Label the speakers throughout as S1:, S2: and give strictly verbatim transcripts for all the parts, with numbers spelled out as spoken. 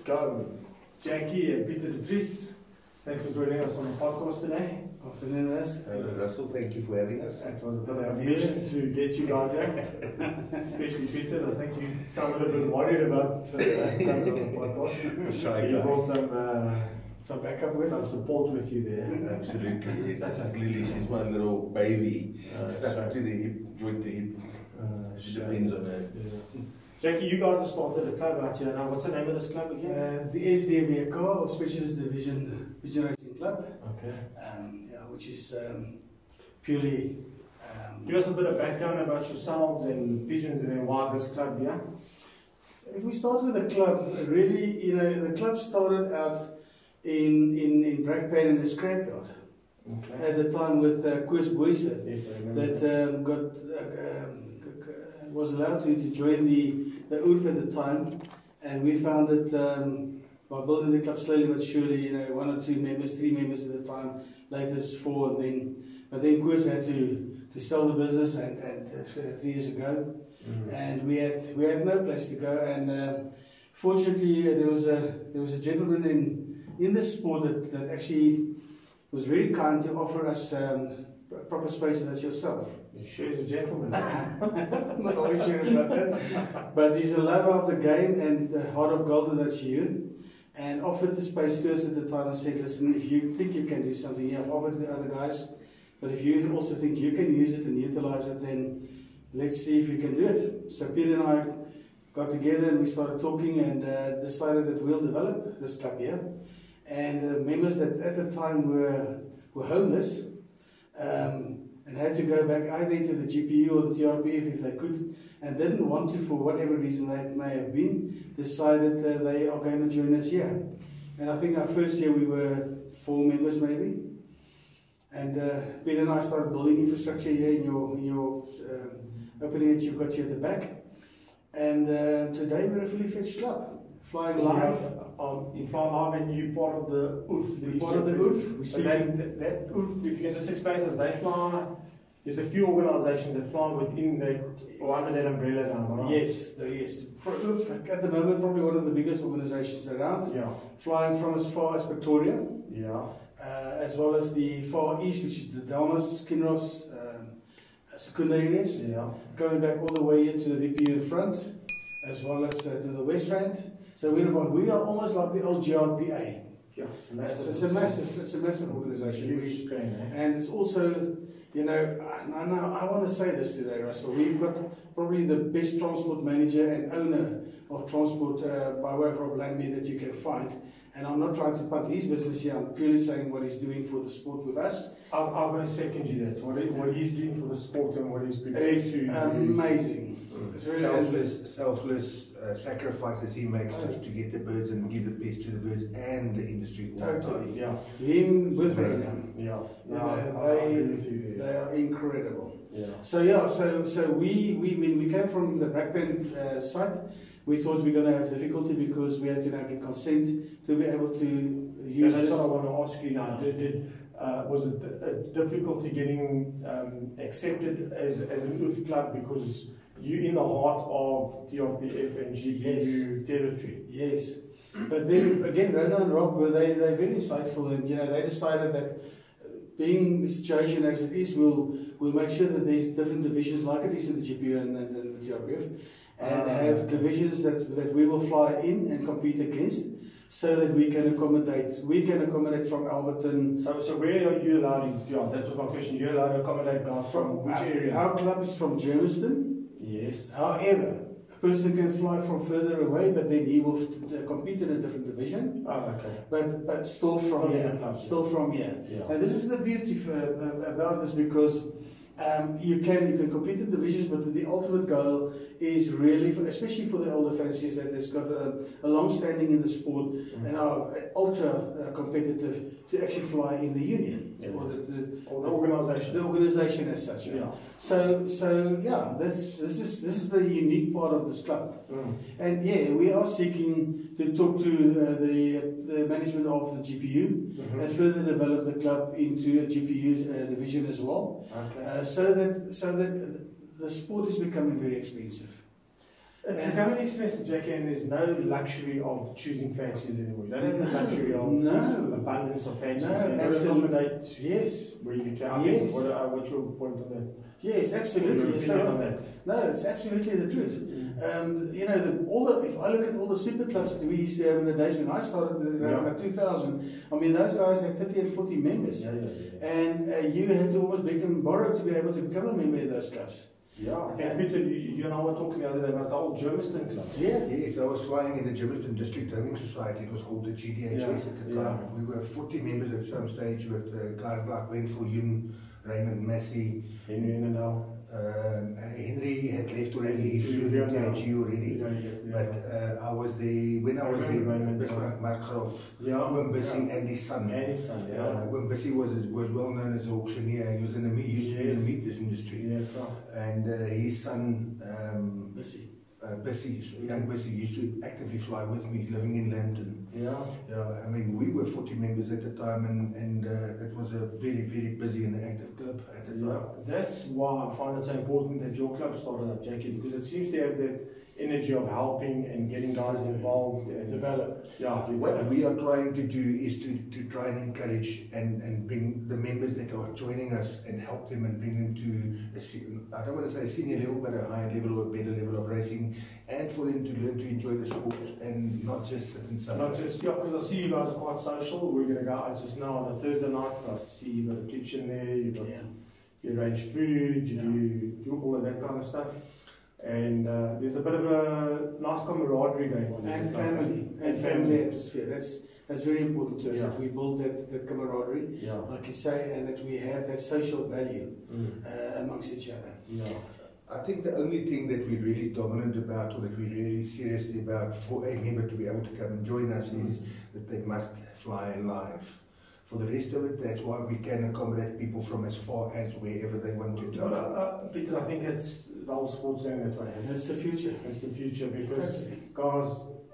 S1: go. Jackie and Pieter de Vries, thanks for joining us on the podcast today.
S2: Afternoon, Russ.
S3: Hello, Russell. Thank you for having us.
S1: It was a bit of a mission to get you guys here, especially Pieter. I think you sounded a bit worried about uh, coming on the podcast.
S3: Shy
S1: You
S3: guy.
S1: brought some, uh,
S2: Some backup with
S1: some support with you there.
S3: Absolutely, yes. This is Lily. She's my little baby.
S1: Uh,
S3: Stuck
S1: shy.
S3: to the hip, joint to hip.
S1: Uh,
S3: She depends on her.
S1: Yeah. Jackie, you guys have started a club out here now. What's the name of this club again?
S2: uh, the S D W K or Specialist Division Pigeon Racing Club,
S1: Okay.
S2: um, yeah, which is um, purely. Um,
S1: Give us a bit of background about yourselves and pigeons and then why this club, yeah?
S2: if we start with the club, really, you know, the club started out in in in Brakpan in the scrapyard
S1: Okay.
S2: at the time with uh, Koos Boyce
S1: Yes, I remember.
S2: that um, got uh, um, was allowed to, to join the the U R F at the time, and we found that um, by building the club slowly but surely, you know, one or two members, three members at the time, later it's four, and then but then Koos had to to sell the business, and and uh, three years ago,
S1: Mm.
S2: and we had we had no place to go, and um, fortunately uh, there was a there was a gentleman in in the sport that, that actually was very kind to offer us um, proper space, and that's yourself.
S1: Sure, he's a gentleman.
S2: I'm not always sure about that. But he's a lover of the game and the heart of gold, and that's you. And offered the space to us at the time and said, listen, if you think you can do something here, I've offered the other guys, but if you also think you can use it and utilize it, then let's see if you can do it. So Peter and I got together and we started talking and uh, decided that we'll develop this club here. And uh, members that at the time were, were homeless, um, and had to go back either to the G P U or the T R P F if they could, and didn't want to, for whatever reason that may have been, decided uh, they are going to join us here. And I think our first year we were four members maybe, and uh, Peter and I started building infrastructure here in your, in your um, opening that you've got here at the back. And uh, today we're a fully fledged club, flying live.
S1: Um, in Flying Live, and you part of the U R F.
S2: We're part of the U R F. We
S1: But
S2: see
S1: that, that, that U R F, if you can just explain to us, they fly, there's a few organisations that fly within the, or under that umbrella now, right?
S2: Yes, the, yes. Pro- U R F, at the moment, probably one of the biggest organisations around,
S1: Yeah,
S2: flying from as far as Pretoria,
S1: yeah.
S2: uh, as well as the far east, which is the Delmas, Kinross, um, Secunda areas,
S1: Yeah.
S2: going back all the way here to the V P U in front, as well as uh, to the West Rand. So we're, we are almost like the old G R P A.
S1: Yeah,
S2: It's, it's a massive, it's a massive organisation.
S1: huge
S2: We-
S1: screen, eh?
S2: And it's also, you know, I, I know I want to say this today, Russell. We've got probably the best transport manager and owner of transport uh, by way of Rob Landby that you can find. And I'm not trying to punt his business here. I'm purely saying what he's doing for the sport with us.
S1: I'm, I'm going to second you that. What, he, what he's doing for the sport and what he's prepared
S2: It's
S1: to do.
S2: amazing. It's really
S3: Selfless, selfless uh, sacrifices he makes to, to get the birds and give the best to the birds and the industry. all the time.
S2: Totally.
S1: Yeah,
S2: Him with
S3: Amazing.
S2: Rena.
S1: yeah.
S2: You
S1: No,
S2: know,
S1: I- I
S2: they,
S1: agree with you there.
S2: they are incredible.
S1: Yeah.
S2: So yeah, so so we we when we came from the Brakpan uh, site, we thought we are going to have difficulty because we had to now get consent to be able to use
S1: Yeah, that's
S2: this.
S1: what I want to ask you now. Did, did, uh, was it a difficulty getting um, accepted as, as an U R F club because you're in the heart of T R P F and G P U territory?
S2: Yes, but then again, Rona and Rob were they they very insightful, and you know they decided that being the situation as it is, we'll we'll make sure that there's different divisions like it is in the G P U and, and, and the T R P F, and
S1: Ah.
S2: have divisions that that we will fly in and compete against, so that we can accommodate. We can accommodate from Alberton.
S1: So, so where are you allowed to, yeah, that was my question, you're allowed to accommodate guys from which
S2: our,
S1: area?
S2: Our club is from Germiston.
S1: Yes.
S2: However, a person can fly from further away, but then he will uh, compete in a different division.
S1: Oh, okay.
S2: But but still from
S1: From
S2: here,
S1: the club,
S2: still
S1: yeah.
S2: from here.
S1: Yeah.
S2: And this is the beauty for, uh, about this, because um, you can you can compete in divisions, but the ultimate goal is really, for, especially for the older fanciers that has got a, a long standing in the sport
S1: Mm.
S2: and are ultra uh, competitive, to actually fly in the union,
S1: Yeah.
S2: or the, the
S1: Or the organisation.
S2: the organisation as such.
S1: Yeah.
S2: So so yeah, that's this is this is the unique part of this club.
S1: Mm.
S2: And yeah, we are seeking to talk to uh, the the management of the G P U
S1: Mhm.
S2: and further develop the club into a G P U uh, division as well,
S1: Okay.
S2: uh, so that so that the sport is becoming very expensive.
S1: It's
S2: And-
S1: becoming expensive, Jackie, and there's no luxury of choosing fancies anymore. You don't have the luxury of
S2: No.
S1: abundance of fancies.
S2: No,
S1: you got to
S2: absolutely.
S1: accommodate
S2: Yes.
S1: where you can. I
S2: Yes.
S1: think, what, uh, what's your point on that?
S2: Yes,
S1: Your
S2: absolutely. Yes,
S1: opinion
S2: so-
S1: on that?
S2: No, it's absolutely the truth.
S1: Mm.
S2: Um, you know, the, all the, if I look at all the super clubs that we used to have in the days when I started in around
S1: Yeah.
S2: about two thousand, I mean, those guys had thirty and forty members.
S1: Yeah, yeah, yeah.
S2: And uh, you had to almost beg and borrow to be able to become a member in those clubs.
S1: Yeah, I think, Pieter, you, you and I were talking the other day about the old Germiston club.
S2: Yeah.
S3: Yes, I was flying in the Germiston District Homing Society. It was called the G D H S
S1: Yeah,
S3: at the
S1: yeah.
S3: time. We were forty members at some stage with uh, guys like Wenful Yun, Raymond Massey.
S1: Henry and now.
S3: Um, Henry had left already, he
S1: Henry
S3: flew
S1: Julian
S3: to
S1: now.
S3: T G already.
S1: Yeah, yeah, yeah.
S3: But uh, I was there, when I was
S1: I
S3: there,
S1: remember Raymond,
S3: Bismarck
S1: yeah.
S3: Markgraf,
S1: Yeah,
S3: Oom Bissy
S1: yeah.
S3: and his son.
S1: And his son, yeah.
S3: Uh, Oom Bissy was, was well known as an auctioneer. He was in the meat, used to be in the
S1: Yes.
S3: meat industry.
S1: Yes, sir.
S3: And uh, his son, um,
S2: Busy.
S3: uh, Bissy, so young Bissy, used to actively fly with me, living in Lambton.
S1: Yeah.
S3: Yeah, I mean, we were forty members at the time, and, and uh, it was a very, very busy and active club at the
S1: Yeah,
S3: time.
S1: that's why I find it so important that your club started up, Jackie, because it seems to have that energy of helping and getting guys involved and
S2: Develop.
S1: Yeah,
S3: What
S1: develop.
S3: we are trying to do is to, to try and encourage and, and bring the members that are joining us and help them and bring them to, a, se- I don't want to say senior level, but a higher level or a better level of racing, and for them to learn to enjoy the sport and not just sit and suffer.
S1: Not just, yeah, because I see you guys are quite social. We're going to go out just now on a Thursday night. I see you got a kitchen there, you got
S2: Yeah.
S1: you arrange food, you
S2: Yeah.
S1: do, do all of that kind of stuff. And uh, there's a bit of a nice camaraderie going on.
S2: And
S1: there.
S2: family. And family atmosphere. That's that's very important to us,
S1: Yeah.
S2: that we build that, that camaraderie,
S1: Yeah.
S2: like you say, and that we have that social value
S1: Mm.
S2: uh, amongst each other.
S1: Yeah.
S3: I think the only thing that we're really dominant about, or that we're really seriously about for a member to be able to come and join us, is that they must fly live. For the rest of it, that's why we can accommodate people from as far as wherever they want to
S1: But, uh,
S3: travel.
S1: uh, Peter, I think it's the whole sport's going that way.
S2: And that's the future.
S1: It's the future because,
S2: Totally.
S1: guys,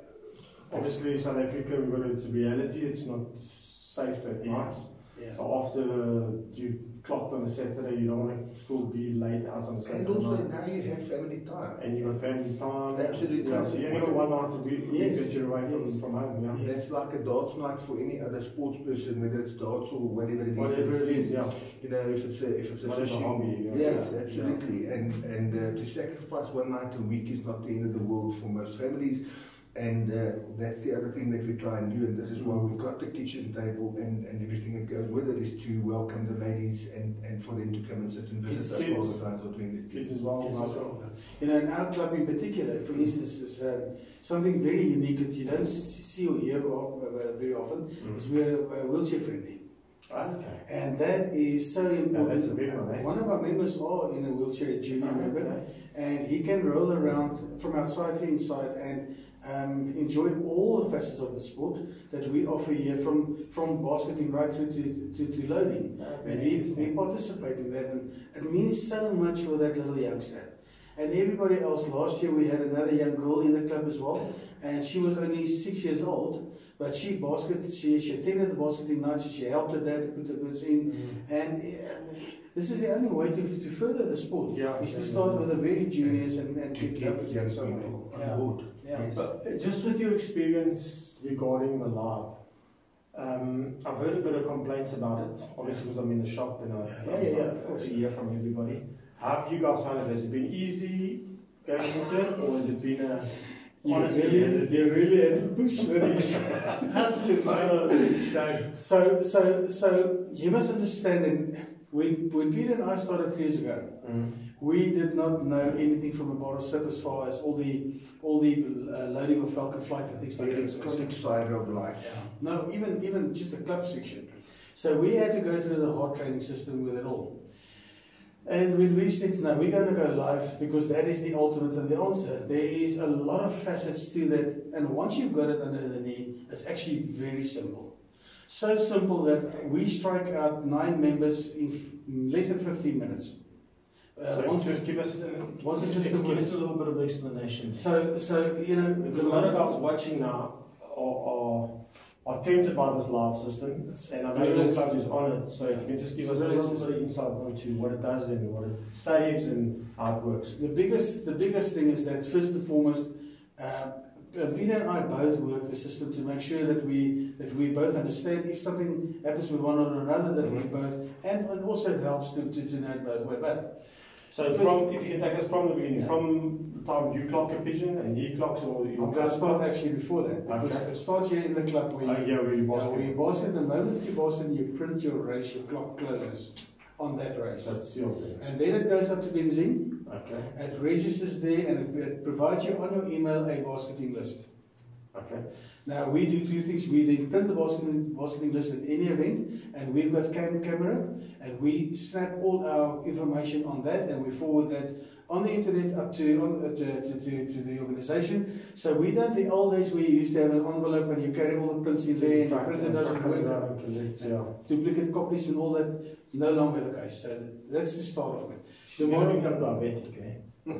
S1: obviously South Africa, we've got it's a reality. It's not safe at
S2: Yeah.
S1: night.
S2: Yeah.
S1: So after you've clocked on a Saturday, you don't want to still be late out on a Saturday
S3: And also
S1: night.
S3: now you have family time.
S1: And you got family time.
S3: Absolutely.
S1: Yeah, so you only got one night to be
S2: Yes.
S1: that you're away from,
S2: Yes.
S1: from home. Yeah.
S2: Yes.
S3: That's like a darts night for any other sports person, whether it's darts or whatever it is.
S1: Whatever it is, yeah.
S3: You know, if it's a if it's a
S1: Whatever
S3: fishing
S1: hobby, yeah.
S3: yes, absolutely. And and uh, to sacrifice one night a week is not the end of the world for most families. And uh, that's the other thing that we try and do, and this is why we've got the kitchen table and, and everything that goes with it, is to welcome the ladies and, and for them to come and sit and visit us
S1: Kids.
S3: while the guys are doing it.
S1: Kids as well.
S2: Yes,
S1: nice.
S2: as well. You know, in our club in particular, for instance, is uh, something very unique that you don't s- see or hear of, uh, very often,
S1: Mm.
S2: is we're uh, wheelchair friendly.
S1: Okay.
S2: And that is so important.
S1: that's a big one, eh?
S2: One of our members are in a wheelchair, a junior member,
S1: Okay.
S2: and he can roll around from outside to inside and um, enjoy all the facets of the sport that we offer here, from, from basketing right through to, to, to loading. And he, he participates in that, and it means so much for that little youngster. And everybody else, last year we had another young girl in the club as well, and she was only six years old, but she basketed, she, she attended the basketing nights, she helped her dad to put the birds in,
S1: Mm.
S2: and uh, this is the only way to, to further the sport,
S1: Yeah,
S2: is to
S1: yeah,
S2: start
S1: yeah.
S2: with the very juniors and, and
S3: To
S2: to
S3: get
S2: get
S3: young
S2: some-
S3: people on
S2: yeah.
S3: board.
S2: Yeah.
S3: Yes.
S1: But uh, just with your experience regarding the live, um, I've heard a bit of complaints about it. Obviously, because I'm in the shop and I,
S2: Yeah, yeah, yeah, of course.
S1: I hear from everybody. How have you guys found it? Has it been easy going into it, or has it been a
S2: You
S1: honestly?
S2: really-
S1: has it been
S2: you really had to push the issue.
S1: Shame.
S2: So, so, so you must understand that when, when Peter and I started three years ago,
S1: Mm.
S2: we did not know anything from a bar of soap as far as all the all the uh, loading of Falcon Flight and things
S3: The
S2: like that.
S3: electronic side of life.
S2: No, even even just the club section. So we had to go through the hard training system with it all. And when we said, no, we're going to go live because that is the ultimate and the answer, there is a lot of facets to that. And once you've got it under the knee, it's actually very simple. So simple that we strike out nine members in f- less than fifteen minutes. Uh,
S1: So
S2: once
S1: just give us, uh,
S2: once the
S1: just
S2: system
S1: give us
S2: works.
S1: a little bit of explanation.
S2: So, so you know,
S1: Because a lot of guys watching now are, are are tempted by this live system, and I know your club is on it, so if you can just give us a little bit of insight into what it does and what it saves and how it works.
S2: The biggest, the biggest thing is that first and foremost, uh, Pieter and I both work the system to make sure that we that we both understand if something happens with one or another, that mm-hmm. we both, and, and also it helps to, to, to know it both ways. But
S1: so from, if you can take us from the beginning, yeah. from the time you clock a pigeon and he clocks, or you
S2: I'm going to start actually before that, because okay. it starts here in the club where you,
S1: uh, yeah, where you basket.
S2: Uh, where you basket. The moment that you basket, you print your race, your clock closes on that race.
S1: That's sealed then.
S2: And then it goes up to benzene.
S1: Okay.
S2: It registers there, and it, it provides you on your email a basketing list.
S1: Okay.
S2: Now we do two things. We then print the basketing, basketing list at any event, and we've got cam camera, and we snap all our information on that, and we forward that on the internet up to on, uh, to, to, to, to the organization. So we don't the old days where you used to have an envelope and you carry all the prints in there, and the printer doesn't work.
S1: Yeah.
S2: Duplicate copies and all that, no longer the case. So that's the start of it.
S1: Tomorrow become diabetic, eh?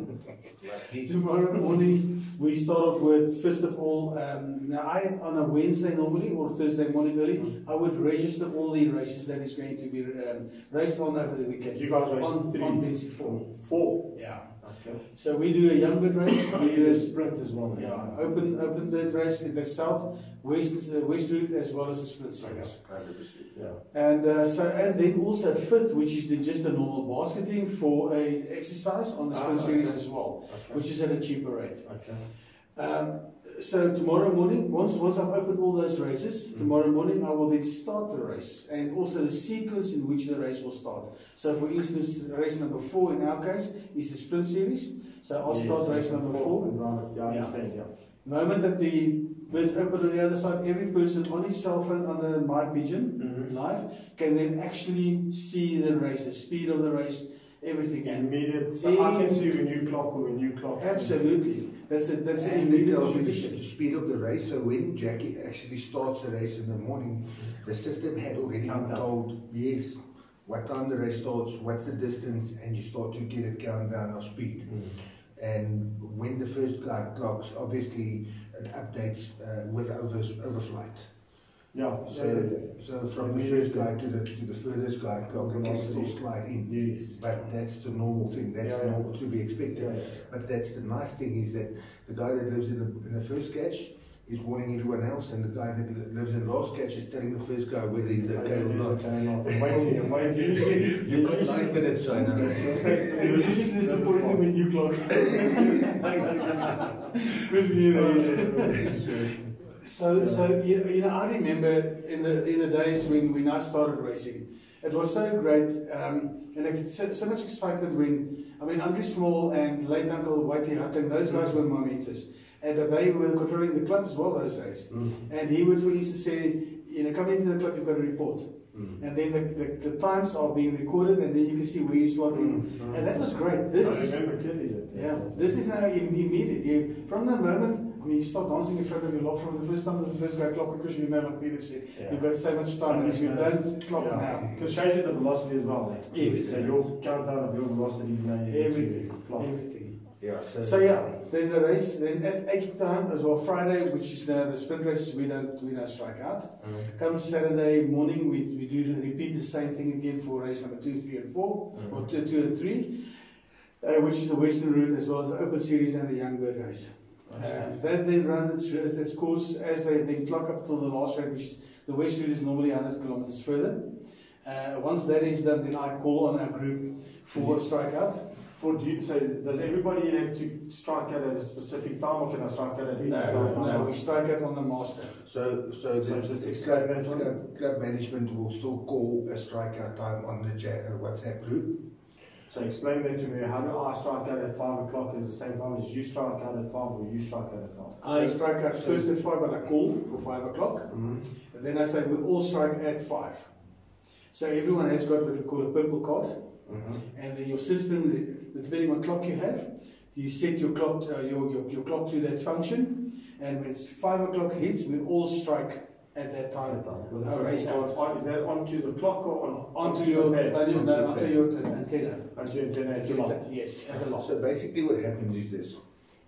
S2: Tomorrow morning we start off with, first of all, um, now I on a Wednesday normally or Thursday morning early, mm. I would register all the races that is going to be um, raced on over the weekend.
S1: You guys race
S2: on,
S1: three?
S2: On basic four.
S1: Four?
S2: Yeah.
S1: Okay.
S2: So we do a young bird race, we do a
S1: sprint as well.
S2: Yeah, open open bird race in the south, west, uh, west route, as well as the sprint series.
S1: Yeah.
S2: And uh, so, and then also fifth, which is the, just the normal basketing for a exercise on the sprint ah, okay. series as well, okay. which is at a cheaper rate.
S1: Okay.
S2: Um, so tomorrow morning, once once I've opened all those races, mm. tomorrow morning I will then start the race, and also the sequence in which the race will start. So, for instance, race number four in our case is the sprint series. So I'll yes, start race number four.
S1: four. Yeah, I understand. Yeah.
S2: The moment that the birds open on the other side, every person on his cell phone on the My Pigeon mm-hmm. live can then actually see the race, the speed of the race, everything.
S1: Immediate. So I can see when you clock or when you clock.
S2: Absolutely. That's a, that's an
S3: and
S2: immediate
S3: competition. The speed of the race. So when Jackie actually starts the race in the morning, the system had already been told, yes, what time the race starts, what's the distance, and you start to get a countdown of speed. Mm. And when the first guy clocks, obviously it updates uh, with overs, overflight.
S1: Yeah.
S3: So, yeah. so from the first guy to the to the furthest guy clock, it can still slide in.
S1: Yes.
S3: But that's the normal thing. That's yeah, normal yeah. to be expected. Yeah, yeah. But that's the nice thing is that the guy that lives in the, in the first catch is warning everyone else, and the guy that li lives in the last catch is telling the first guy whether he's okay or not.
S1: Okay, not. Waiting, I'm waiting.
S3: You've got nine minutes, China.
S1: You're usually disappointed when you clock.
S2: So, so you, you know, I remember in the in the days when when I started racing, it was so great, um, and it's so, so much excitement when I mean Andre Small and late Uncle Whitey Hutton, those guys mm. were my mentors, and uh, they were controlling the club as well those days. Mm. And he would, for instance, say, you know, come into the club, you've got to report. Mm. And then the, the, the times are being recorded, and then you can see where you slot in. Mm. And that was great. This
S1: I
S2: is,
S1: remember clearly that.
S2: Yeah, this is now immediate. You, from the moment, I mean, you start dancing in front of your lot from the first time that the first guy clock, because you know, like Peter said, yeah. you've got so much time, so and if you minutes. don't clock yeah. now.
S1: Because it shows you the velocity as well. Right?
S2: Everything.
S1: So your countdown of your velocity, you know, you
S2: everything. Everything.
S3: Yeah, so,
S2: so yeah, then the race, then at eight time as well, Friday, which is the, the sprint races, we don't we don't strike out. Mm. Come Saturday morning, we, we do repeat the same thing again for race number two, three, and four, mm. or two, two and three, uh, which is the Western route as well as the Open Series and the Young Bird race. Um, that then runs its, its course as they then clock up till the last race, which is the West route is normally one hundred kilometers further. Uh, once that is done, then I call on our group for a strikeout.
S1: For do you, so does everybody have to strike out at a specific time, or can I strike out at any
S2: no,
S1: time?
S2: No, no, we strike out on the master.
S3: So, so,
S1: so
S3: the,
S1: just
S3: the
S1: explain
S3: club,
S1: that one.
S3: Club, club management will still call a strikeout time on the uh, WhatsApp group.
S1: So explain that to me. How do I strike out at five o'clock is the same time as you strike out at five, or you strike out at five?
S2: I so, strike out first at five, but I call for five o'clock. Mm-hmm. And then I say we all strike at five. So everyone has got what we call a purple card. Mm-hmm. And then your system, depending on clock you have, you set your clock, uh, your, your your clock to that function, and when it's five o'clock hits, we all strike at that time.
S1: Uh, race starts on, is that onto the clock or on,
S2: onto, onto your uh, onto, no, onto your antenna?
S1: Onto your antenna at your lot.
S2: Yes, at the lot.
S3: So basically, what happens is this: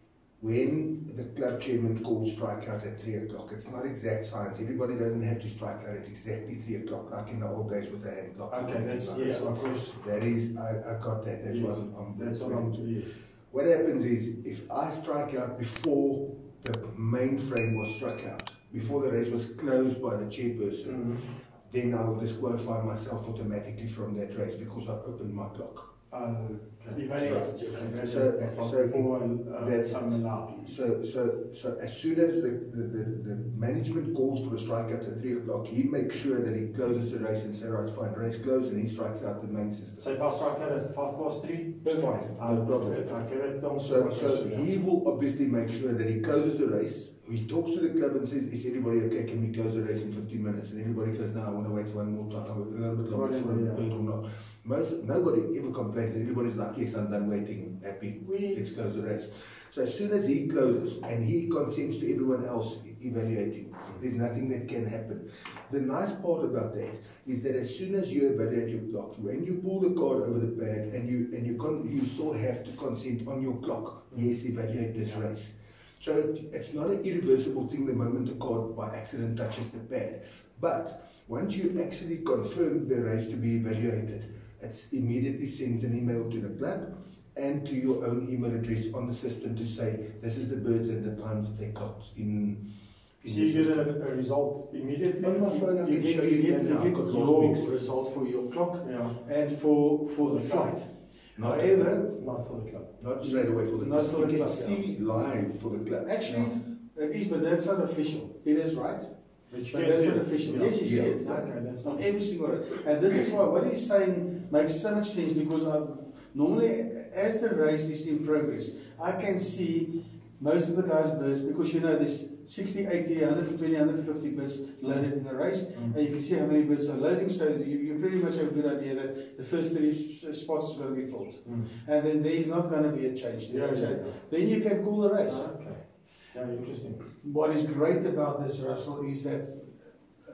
S3: when the club chairman calls strike out at three o'clock, it's not exact science. Everybody doesn't have to strike out at exactly three o'clock, like in the old days with the hand clock.
S1: Okay, that's
S3: like
S1: yes,
S3: that.
S1: of course.
S3: That is, I, I got that. That's
S1: Yes.
S3: what I'm, I'm
S1: That's what I'm yes.
S3: What happens is, if I strike out before the main frame was struck out, before the race was closed by the chairperson,
S1: Mm-hmm.
S3: then I will disqualify myself automatically from that race because I've opened my clock.
S1: Uh, okay.
S2: Evaluated your clock.
S3: So, so,
S1: before uh,
S3: that's
S1: I'm allowed.
S3: so, so, so as soon as the, the, the, the management calls for a strikeout at three o'clock, he makes sure that he closes the race and says, right, fine, race closed, and he strikes out the main system.
S1: So if I strike out at five past three,
S3: It's fine,
S1: uh,
S3: no problem.
S1: okay, that's also
S3: So,
S1: what I
S3: so
S1: should,
S3: he
S1: yeah.
S3: will obviously make sure that he closes the race. He talks to the club and says, is everybody okay? Can we close the race in fifteen minutes? And everybody goes, no, I want to wait one more time, a little bit longer for a
S1: Yeah.
S3: bird or not. Most, nobody ever complains. Everybody's like, yes, I'm done waiting, happy,
S1: We,
S3: let's close the race. So as soon as he closes and he consents to everyone else evaluating, there's nothing that can happen. The nice part about that is that as soon as you evaluate your clock, when you pull the card over the pad and you and you con you still have to consent on your clock, yes, evaluate this race. So it, it's not an irreversible thing the moment the card by accident touches the pad. But once you actually confirm the race to be evaluated, it immediately sends an email to the club and to your own email address on the system to say this is the birds and the times that they clocked in. in
S1: so you
S3: the
S1: get
S3: system.
S1: a, a result immediately?
S3: On my phone, I
S2: You
S3: can
S2: get,
S3: show
S2: you
S3: you
S2: get,
S3: that
S2: you
S3: now. I've
S2: get
S3: got
S2: your
S3: last week's.
S2: result for your clock
S1: Yeah.
S2: and for for the flight.
S3: Not,
S2: However,
S1: Not for the club.
S3: not straight away for the
S2: Not
S3: club.
S2: for the
S3: You can
S2: club,
S3: see live for the club.
S2: actually, it is, but that's not official. Peter's right.
S1: But you
S2: But
S1: can
S2: that's
S1: see
S2: not
S1: it.
S2: official.
S1: Yeah.
S2: Yes, you see
S3: Yeah.
S2: it.
S1: Okay, that's
S2: On
S1: not.
S2: every single race. And this is why what he's saying makes so much sense because I, normally, as the race is in progress, I can see most of the guys' birds because you know there's sixty, eighty, one hundred twenty, one hundred fifty birds loaded in a race,
S1: Mm.
S2: and you can see how many birds are loading. So you, you pretty much have a good idea that the first three spots is going to be filled,
S1: Mm.
S2: and then there's not going to be a change there.
S1: Yeah,
S2: so
S1: yeah, yeah.
S2: then you can call the race.
S1: Ah, okay. Yeah, interesting.
S2: What is great about this, Russell, is that uh,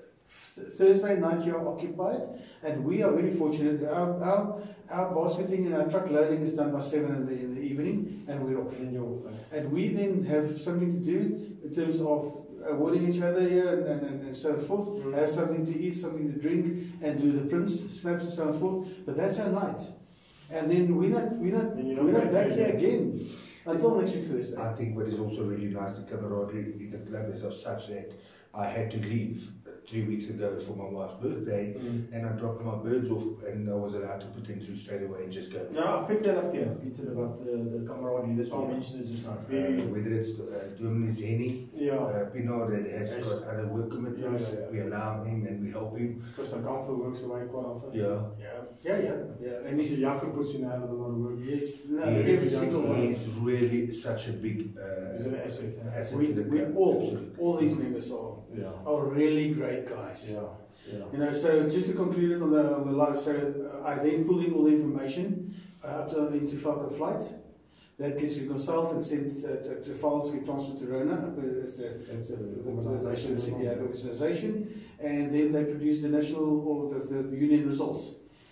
S2: Thursday night you are occupied, and we are very fortunate. Our, our, our basketing and our truck loading is done by seven in the, in the evening, and we're off.
S1: In your phone.
S2: And we then have something to do in terms of awarding each other here and, and, and, and so forth.
S1: Mm.
S2: Have something to eat, something to drink, and do the prints, snaps, and so forth. But that's our night. And then we're not, we're not,
S1: And you're not
S2: we're not
S1: back
S2: back
S1: here
S2: here again until next week Thursday.
S3: I think what is also really nice, the camaraderie in the club is of such that I had to leave three weeks ago for my wife's birthday,
S1: Mm.
S3: and I dropped my birds off, and I was allowed to put them through straight away and just go.
S1: No, I've picked that up here, Peter, about the, the camaraderie. That's why I mentioned it just now. It's very,
S3: Uh, whether it's uh, Dominus Henny,
S1: yeah.
S3: uh, Pino that has
S1: Yes.
S3: got other work commitments,
S1: Yeah, yeah, yeah.
S3: we allow him and we help him.
S1: Because my comfort works away quite often.
S3: Yeah.
S2: Yeah, yeah, yeah. yeah.
S1: And Mister Jacob puts in a hell of a lot of work.
S2: Yes, no,
S3: He
S2: every
S3: is,
S2: single
S3: he
S2: one.
S3: is really such a big uh,
S1: Is it an asset? eh?
S3: asset
S2: We,
S3: to the
S2: we
S3: club.
S2: all,
S3: Absolutely.
S2: all these members are,
S1: Yeah.
S2: are really great guys.
S1: Yeah. Yeah.
S2: You know, so just to conclude it on the, on the live, so uh, I then pulled in all the information uh, up to into Falcon Flight. That gets reconciled and sent uh, to, to files get transferred to RONA, uh, as the,
S1: That's
S2: the,
S1: the
S2: the,
S1: organisation.
S2: the, yeah, the organisation, and then they produce the national or the, the union results,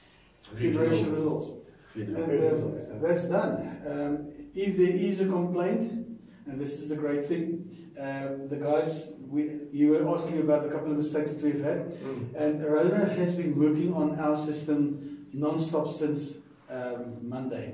S2: federation results. And uh, that's done. Um, if there is a complaint, and this is the great thing, um, the guys, we, you were asking about a couple of mistakes that we've had,
S1: Mm.
S2: and Rona has been working on our system non-stop since um, Monday.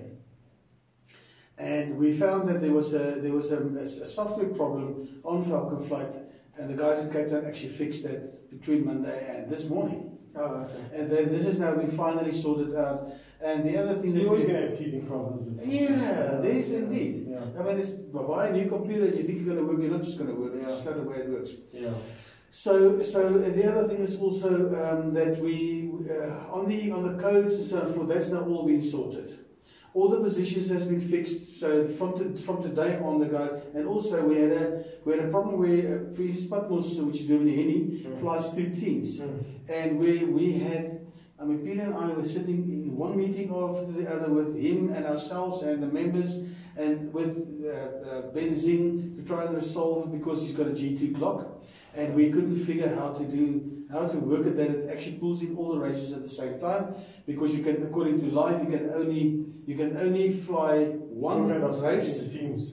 S2: And we found that there was a there was a, a software problem on Falcon Flight, and the guys at Cape Town actually fixed that between Monday and this morning.
S1: Oh, okay.
S2: And then this has now been finally sorted out. And the other thing
S1: So
S2: that
S1: you're always
S2: we-
S1: going to have teething problems with
S2: yeah,
S1: something.
S2: there is indeed.
S1: Yeah.
S2: I mean, it's buy a new computer and you think you're going to work, you're not just going to work. It's
S1: Yeah.
S2: just not the way it works.
S1: Yeah.
S2: So, so the other thing is also um, that we uh, on the on the codes and so forth. That's now all been sorted. All the positions has been fixed. So from to, from today on, the guys, and also we had a we had a problem where uh, for Spatmos, which is Germany, Henny,
S1: Mm.
S2: flies two teams,
S1: Mm.
S2: and we we had. I mean, Peter and I were sitting in one meeting after the other with him and ourselves and the members, and with uh, uh, Ben Zing to try and resolve it because he's got a G two clock, and we couldn't figure how to do how to work it that it actually pulls in all the races at the same time, because you can, according to live, you can only you can only fly one
S1: Talking about
S2: race.
S1: the teams.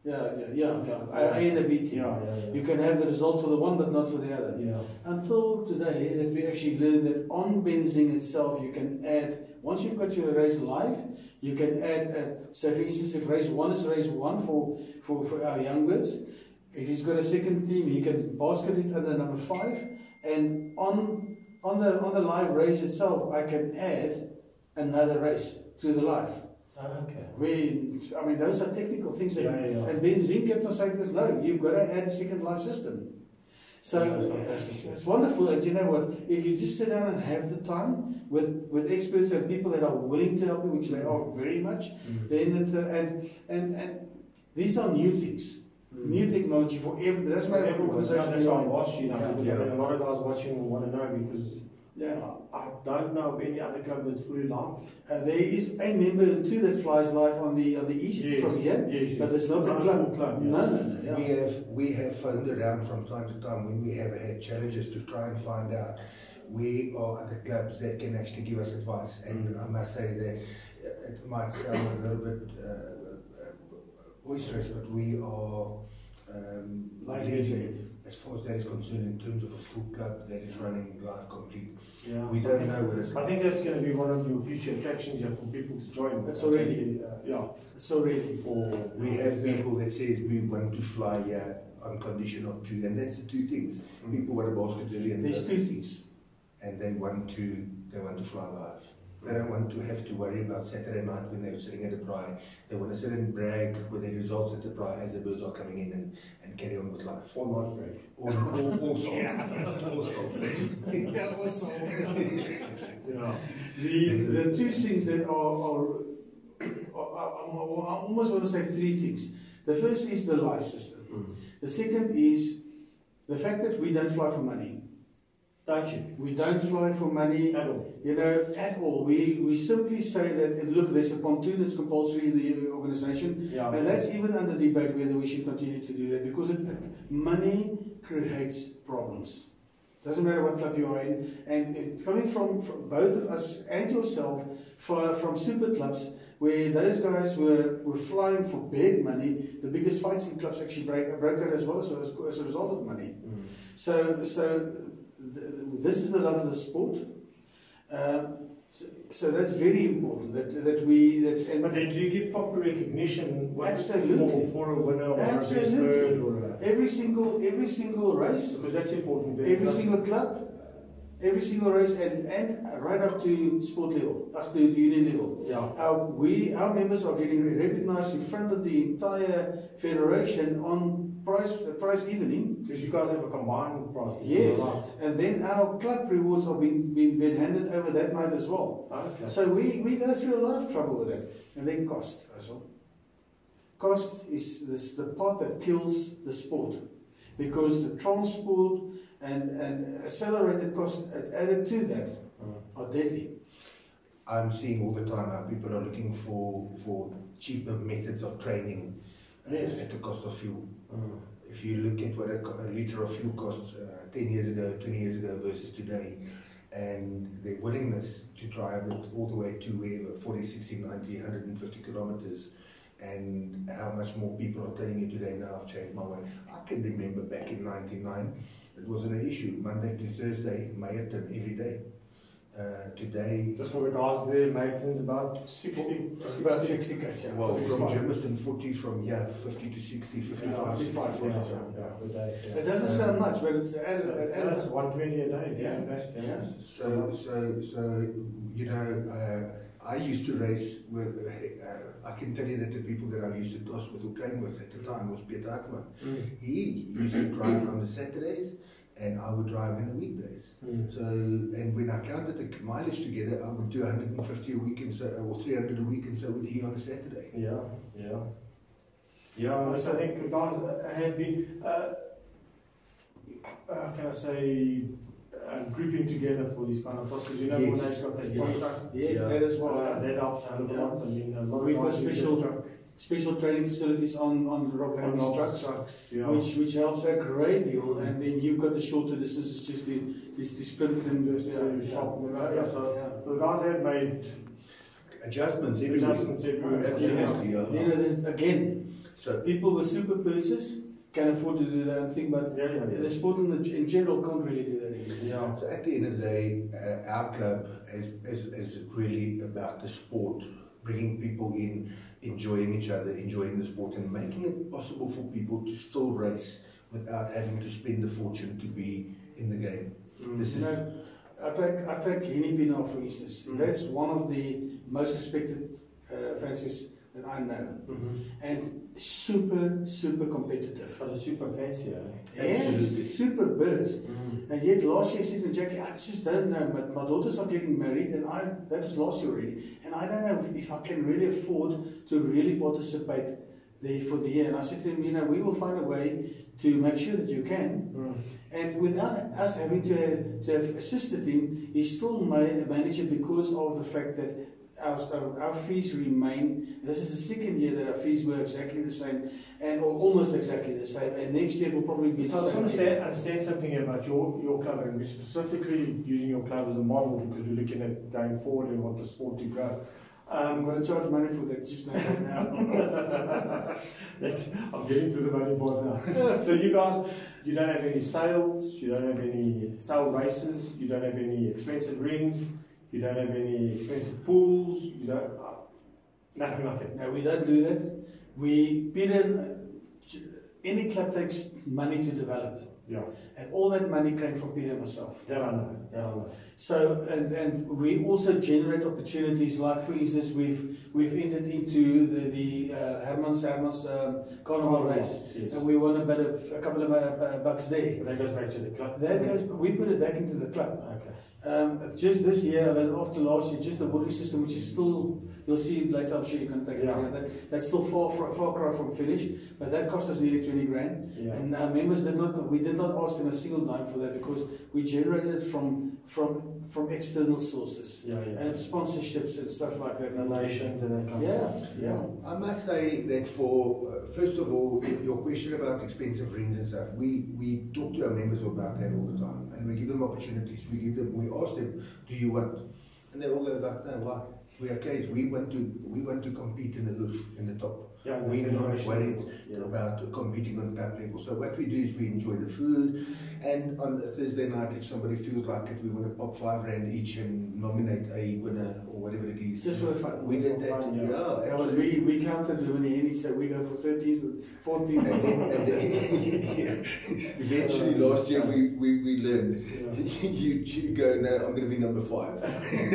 S2: Yeah, yeah, yeah, yeah. A and a B team.
S1: Yeah, yeah, yeah.
S2: You can have the result for the one, but not for the other.
S1: Yeah.
S2: Until today, that we actually learned that on benzing itself, you can add, once you've got your race live, you can add, a, so for instance, if race one is race one for, for, for our young birds, if he's got a second team, he can basket it under number five, and on, on, the, on the live race itself, I can add another race to the live.
S1: Okay.
S2: We, I mean, those are technical things. That,
S1: Yeah, yeah, yeah.
S2: And Ben Zink kept on saying to us, no, you've got to add a second life system. So
S1: Yeah,
S2: it's wonderful. And you know what? If you just sit down and have the time with, with experts and people that are willing to help you, which they are very much,
S1: Mm.
S2: then it, uh, and, and, and these are new things.
S1: Mm.
S2: New technology for every, that's my
S1: Everyone,
S2: organization.
S1: that's why I watch you know,
S2: Yeah.
S1: because
S3: Yeah.
S1: I mean, a lot of guys watching will want to know because
S2: Yeah.
S1: I don't know of any other club that's fully live.
S2: Uh, there is a member too that flies live on the on the east
S1: Yes,
S2: from here,
S1: yes,
S2: but
S1: yes.
S2: it's not a
S1: Not a
S2: club.
S1: full club, yeah.
S2: No, no, no. Yeah.
S3: We have we have phoned around from time to time when we have had challenges to try and find out where are other clubs that can actually give us advice. And I must say that it might sound a little bit uh, uh, boisterous, but we are um,
S2: Like you said.
S3: as far as that is concerned, in terms of a full club that is running live complete.
S1: Yeah,
S3: We
S1: so
S3: don't
S1: I think-
S3: know what it's.
S1: I think that's going to be one of your future attractions here for people to join.
S2: That's already-
S1: Uh, yeah.
S2: It's already.
S1: For
S3: We have people that says we want to fly here on condition of two, and that's the two things.
S1: Mm.
S3: People want a basket early, and
S2: There's two things.
S3: and they want to they want to fly live. They don't want to have to worry about Saturday night when they're sitting at a braai. They want to sit and brag with their results at the braai as the birds are coming in and, and carry on with life.
S1: or not break.
S3: Or, or, or sold. Or sold.
S2: Yeah, also.
S1: Yeah.
S2: The, the two things that are, are, are, are, are I almost want to say three things. The first is the life system.
S1: Mm.
S2: The second is the fact that we don't fly for money.
S1: Don't you?
S2: We don't fly for money,
S1: At all.
S2: you know, at all. We, we simply say that, look, there's a pontoon that's compulsory in the organisation,
S1: Yeah.
S2: and that's even under debate whether we should continue to do that, because it, it, money creates problems. Doesn't matter what club you are in, and it, coming from, from both of us and yourself, for, from super clubs, where those guys were, were flying for big money, the biggest fights in clubs actually break, broke out as well as, as, as a result of money.
S1: Mm.
S2: So, so th this is the love of the sport. Um, so, so that's very important that that we that. And
S1: But then do you give proper recognition what-
S2: Absolutely.
S1: for, for a winner or a best
S2: Absolutely.
S1: bird or a,
S2: every single every single race,
S1: because that's important. then.
S2: every single club, every single race, and and right up to sport level, up to the union level.
S1: Yeah.
S2: Our, we our members are getting recognised in front of the entire federation on prize prize evening.
S1: Because you guys have a combined process.
S2: Yes,
S1: Right.
S2: and then our club rewards are being, being, being handed over that night as well.
S1: Okay.
S2: So we, we go through a lot of trouble with that. And then cost as well. Cost is this, the part that kills the sport, because the transport and, and accelerated costs added to that
S1: Mm.
S2: are deadly.
S3: I'm seeing all the time how people are looking for, for cheaper methods of training uh,
S2: Yes.
S3: at the cost of fuel.
S1: Mm.
S3: If you look at what a, co- a litre of fuel cost uh, ten years ago, twenty years ago versus today, and their willingness to drive it all the way to wherever, forty, sixty, ninety, one hundred fifty kilometers, and how much more people are telling you today, now I've changed my way. I can remember back in ninety-nine, it wasn't an issue. Monday to Thursday, Mayerton every day. Uh, today,
S1: Just for the guys there, Maitland's about sixty.
S2: About sixty k's. Yeah.
S3: well, from
S2: fifty-five.
S3: Germiston forty, from yeah, fifty to sixty, fifty-five,
S2: Yeah,
S3: sixty-five.
S2: fifty-five,
S1: Yeah,
S2: yeah.
S1: yeah, per day, yeah.
S2: It doesn't sound much, but it's added. added
S1: That's one twenty a day.
S2: Yeah.
S1: Yeah.
S2: Yeah.
S3: So, so, so, you know, uh, I used to race with, uh, I can tell you that the people that I used to toss with or train with at the time was Pieter de
S1: Mm.
S3: He used to drive on the Saturdays, and I would drive in the weekdays.
S1: Mm.
S3: So, and when I counted the mileage together, I would do one hundred fifty a week, and so, or three hundred a week, and so would he on a Saturday.
S1: Yeah, yeah. Yeah, so I think the guys have been, uh, uh, can I say, uh, grouping together for these kind of tosses. You know,
S3: Yes.
S1: when they've got that
S2: Yes,
S1: contract,
S2: yes,
S3: Yeah.
S2: that is
S1: uh,
S2: what.
S1: that helps a hell of a
S2: Yeah.
S1: lot. I mean, a lot of
S2: We've got
S1: guys use
S2: special-
S1: that truck
S2: Special training facilities on on Rob
S1: on
S2: Land's
S1: those
S2: trucks.
S1: trucks, yeah.
S2: Which which helps a great deal, and then you've got the shorter distances just to just to sprint them
S1: Just to
S2: yeah,
S1: shop them
S2: yeah,
S1: out,
S2: yeah,
S1: so-
S2: yeah.
S1: The guys have made
S3: adjustments everywhere.
S1: Adjustments everywhere.
S3: Absolutely, yeah.
S2: You know, there's- again,
S3: So
S2: people with super purses can afford to do their own thing, but
S1: Yeah, yeah, yeah.
S2: the sport in, the, in general can't really do that anymore.
S1: Yeah.
S3: So at the end of the day, uh, our club is, is, is really about the sport, bringing people in, enjoying each other, enjoying the sport, and making it possible for people to still race without having to spend a fortune to be in the game.
S1: Mm.
S3: This
S2: You
S3: is
S2: know, I take, I take Henny Pienaar for instance.
S1: Mm.
S2: That's one of the most respected uh, fancies that I know.
S1: Mm-hmm.
S2: And super, super competitive.
S1: But a super fancy, eh?
S2: Yes,
S3: Absolutely.
S2: super birds.
S1: Mm.
S2: And yet last year I said to Jackie, I just don't know, but my daughters are getting married and I, that was last year already, and I don't know if, if I can really afford to really participate there for the year. And I said to him, you know, we will find a way to make sure that you can.
S1: Mm.
S2: And without us having to, to have assisted him, he still ma- managed it because of the fact that our, our, our fees remain. This is the second year that our fees were exactly the same, and or almost exactly the same. And next year will probably be
S1: So
S2: the
S1: I just
S2: same.
S1: want to understand, understand something about your, your club, and we're specifically using your club as a model because we're looking at going forward and what the sport to grow.
S2: I'm
S1: Um,
S2: going to charge money for that just now.
S1: That's, I'm getting to the money part now. So you guys, you don't have any sales, you don't have any sale races, you don't have any expensive rings, you don't have any expensive pools, you don't, uh, nothing like it.
S2: No, we don't do that. We, Peter, any club takes money to develop.
S1: Yeah,
S2: And all that money came from Peter and myself.
S1: that I know, that I know.
S2: So, and, and we also generate opportunities, like for instance, we've we've entered into the, the uh, Herman's, Herman's um, Carnival race,
S1: Yes.
S2: and we won about a, a couple of uh, bucks there.
S1: But that goes back to the club.
S2: That goes, we put it back into the club.
S1: Okay.
S2: Um, just this year, and after last year, just the water system, which is still, you'll see it later, I'm sure you can take
S1: Yeah.
S2: a look at that. That's still far, far, far cry from finish, but that cost us nearly twenty grand.
S1: Yeah.
S2: And our members did not, we did not ask them a single dime for that because we generated it from, from, from external sources.
S1: Yeah, yeah.
S2: And sponsorships and stuff like that.
S1: Donations and that kind
S2: Yeah,
S1: of stuff.
S2: yeah.
S3: I must say that for, uh, first of all, your question about expensive rings and stuff, we, we talk to our members about that all the time, and we give them opportunities. We give them, we ask them, do you want? And they all go back, no, why? We are kids. We want to, we want to compete in the roof, in the top.
S1: Yeah,
S3: We're not
S1: generation.
S3: worried
S1: Yeah.
S3: about competing on club level. So what we do is we enjoy the food, and on a Thursday night, if somebody feels like it, we want to pop five rand each and nominate a winner or whatever it is.
S2: Just for the fun.
S3: We did that.
S1: Fun,
S3: Yeah,
S1: yeah.
S2: Yeah, but
S3: absolutely.
S2: we, we counted the winning Henny, so we go for thirteenth and fourteenth.
S3: And then, and then eventually, last year we, we, we learned.
S1: Yeah.
S3: you, you go, no, I'm going to be number five.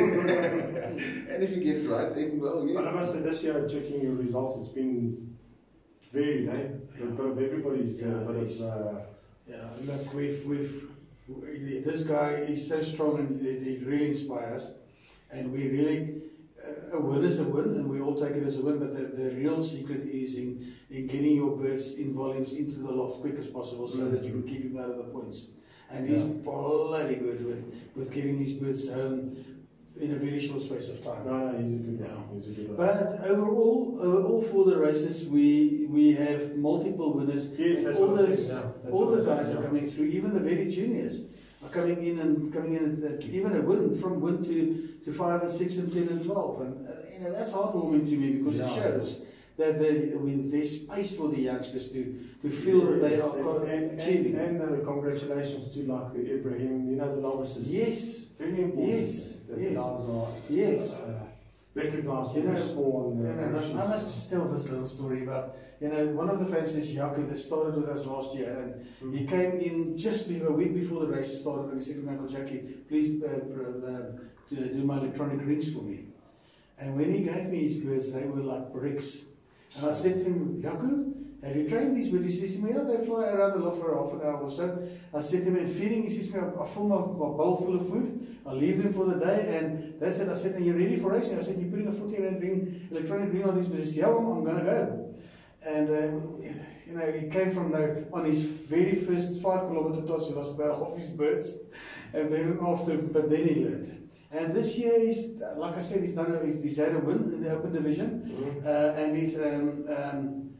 S3: And if you get it right, then well, yes.
S1: But I must say, this year, checking your results, it's been varied, eh? A bit of everybody's,
S2: Yeah,
S1: uh, but
S2: it's-
S1: it's, uh,
S2: Yeah, look, we've, we've, we, this guy is so strong and he, he really inspires, and we really, uh, a win is a win, and we all take it as a win, but the, the real secret is in, in getting your birds in volumes into the loft quick as possible so
S1: Mm.
S2: that you can keep him out of the points. And he's
S1: Yeah.
S2: bloody good with, with getting his birds home in a very short space of time.
S1: no, no, he's a good
S2: Yeah.
S1: one. He's a good one.
S2: But overall, overall for the races, we we have multiple winners.
S1: Yes, that's
S2: all
S1: what I'm
S2: those,
S1: saying now. That's
S2: all
S1: what
S2: the
S1: I'm
S2: guys
S1: saying
S2: are
S1: now.
S2: coming through. Even the very juniors are coming in and coming in. At, even a win from win to, to five and six and ten and twelve, and uh, you know that's heartwarming to me because it
S1: Yeah.
S2: shows that they, I mean, there's space for the youngsters to to feel that they
S1: Yes,
S2: are co-
S1: and, and,
S2: achieving.
S1: and, and uh, congratulations to like the Ibrahim, you know, the novices.
S2: Yes,
S1: Very important.
S2: Yes,
S1: That
S2: yes.
S1: the guys are
S2: yes.
S1: uh, recognised
S2: You
S1: for
S2: know,
S1: their spawn.
S2: You know, Russ, I must just tell this little story about, you know, one of the fancies, Jaco, that started with us last year, and he came in just before, a week before the race started, and he said to me, Uncle Jackie, please uh, uh, uh, do my electronic rings for me. And when he gave me his birds, they were like bricks. And I said to him, Jaco, have you trained these birds? He says to me, yeah, they fly around the loft for half an hour or so. I said to him, and feeding, he says to me, I fill my, my bowl full of food, I leave them for the day, and that's it. I said, are you ready for racing? I said, you're putting a forty rand ring, electronic ring on these birds? He said, yeah, well, I'm going to go. And, uh, you know, he came from, the, on his very first five kilometer toss, he lost about half his birds, and then after, but then he learned. And this year, he's, like I said, he's done. A, he's had a win in the open division,
S1: Mm-hmm.
S2: uh, and he's um, um, uh,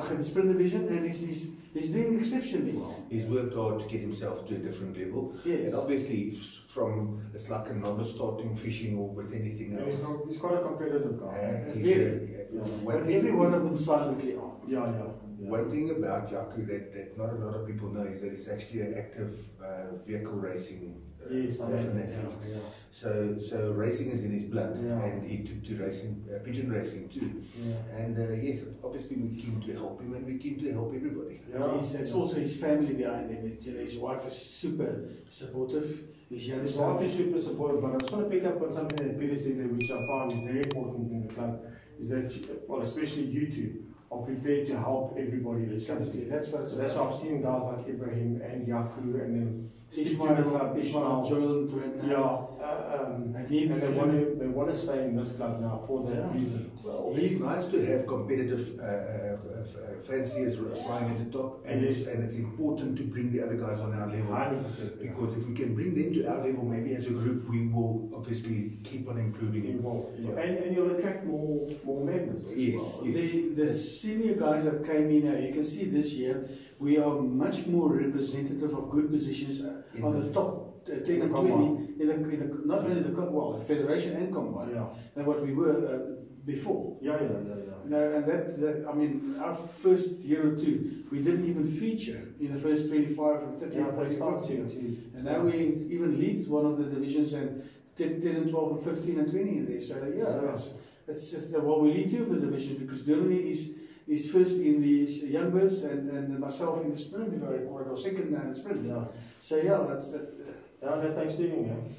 S2: in the sprint division, and he's, he's, he's doing exceptionally well.
S3: He's worked hard to get himself to a different level.
S2: Yes.
S3: And obviously, from it's like a novice starting fishing or with anything
S1: Yeah,
S3: else.
S1: he's, not, he's quite a competitive guy.
S3: Uh, he's
S2: Very.
S3: a-
S1: Yeah.
S3: one
S2: But
S3: thing-
S2: every one of them silently are.
S1: Yeah, yeah. yeah.
S3: One thing about Yaku that, that not a lot of people know is that he's actually an active uh, vehicle racing uh,
S1: Yes, I know.
S3: fanatic.
S1: Yeah, yeah.
S3: So, so racing is in his blood,
S1: Yeah.
S3: and he took to racing, uh, pigeon racing too.
S1: Yeah.
S3: And uh, yes, obviously we're keen to help him, and we're keen to help everybody.
S1: Yeah.
S2: He's, that's also his family behind him. You know, his wife is super supportive. His young
S1: His
S2: son.
S1: wife is super supportive, but I just want to pick up on something that Pieter said there, which I found very important in the club, is that, well, especially you two, are prepared to help everybody that comes to.
S2: That's what it's
S1: So that's why
S2: about.
S1: I've seen guys like Ibrahim and Yaku, and then stick to the
S2: Ishmael,
S1: club,
S2: Ishmael, Joel,
S1: Yeah, uh, um,
S2: and he,
S1: and they want to they want to stay in this club now for that
S2: Yeah.
S1: reason.
S3: Well, it's nice to have competitive uh, uh, uh, fanciers flying at the top, and it's, and it's important to bring the other guys on our level.
S1: Hundred percent.
S3: Because if we can bring them to our level, maybe as a group, we will obviously keep on improving it.
S1: And, and you'll attract more more members.
S3: Yes,
S2: Well,
S3: yes.
S2: The, the senior guys that came in, uh, you can see this year, we are much more representative of good positions uh,
S3: In
S2: on
S3: the-
S2: the top uh, ten and
S1: combine.
S2: twenty, in the, in the, not only the, com- well, the Federation and Combine,
S1: Yeah,
S2: than what we were uh, before.
S1: yeah, yeah, yeah. yeah.
S2: No, and that, that, I mean, our first year or two, we didn't even feature in the first twenty-five and thirty
S1: Yeah,
S2: and
S1: they start
S2: forty,
S1: to,
S2: fifty.
S1: to
S2: And now we even lead one of the divisions and ten, ten and twelve and fifteen and twenty in there. So yeah,
S1: Yeah.
S2: that's, that's just, uh, well, we lead two of the divisions because Germany is is first in the young birds and, and myself in the sprint, if I recall, or second now in the sprint.
S1: yeah.
S2: So yeah, that's that. Uh,
S1: Yeah, that takes doing, yeah.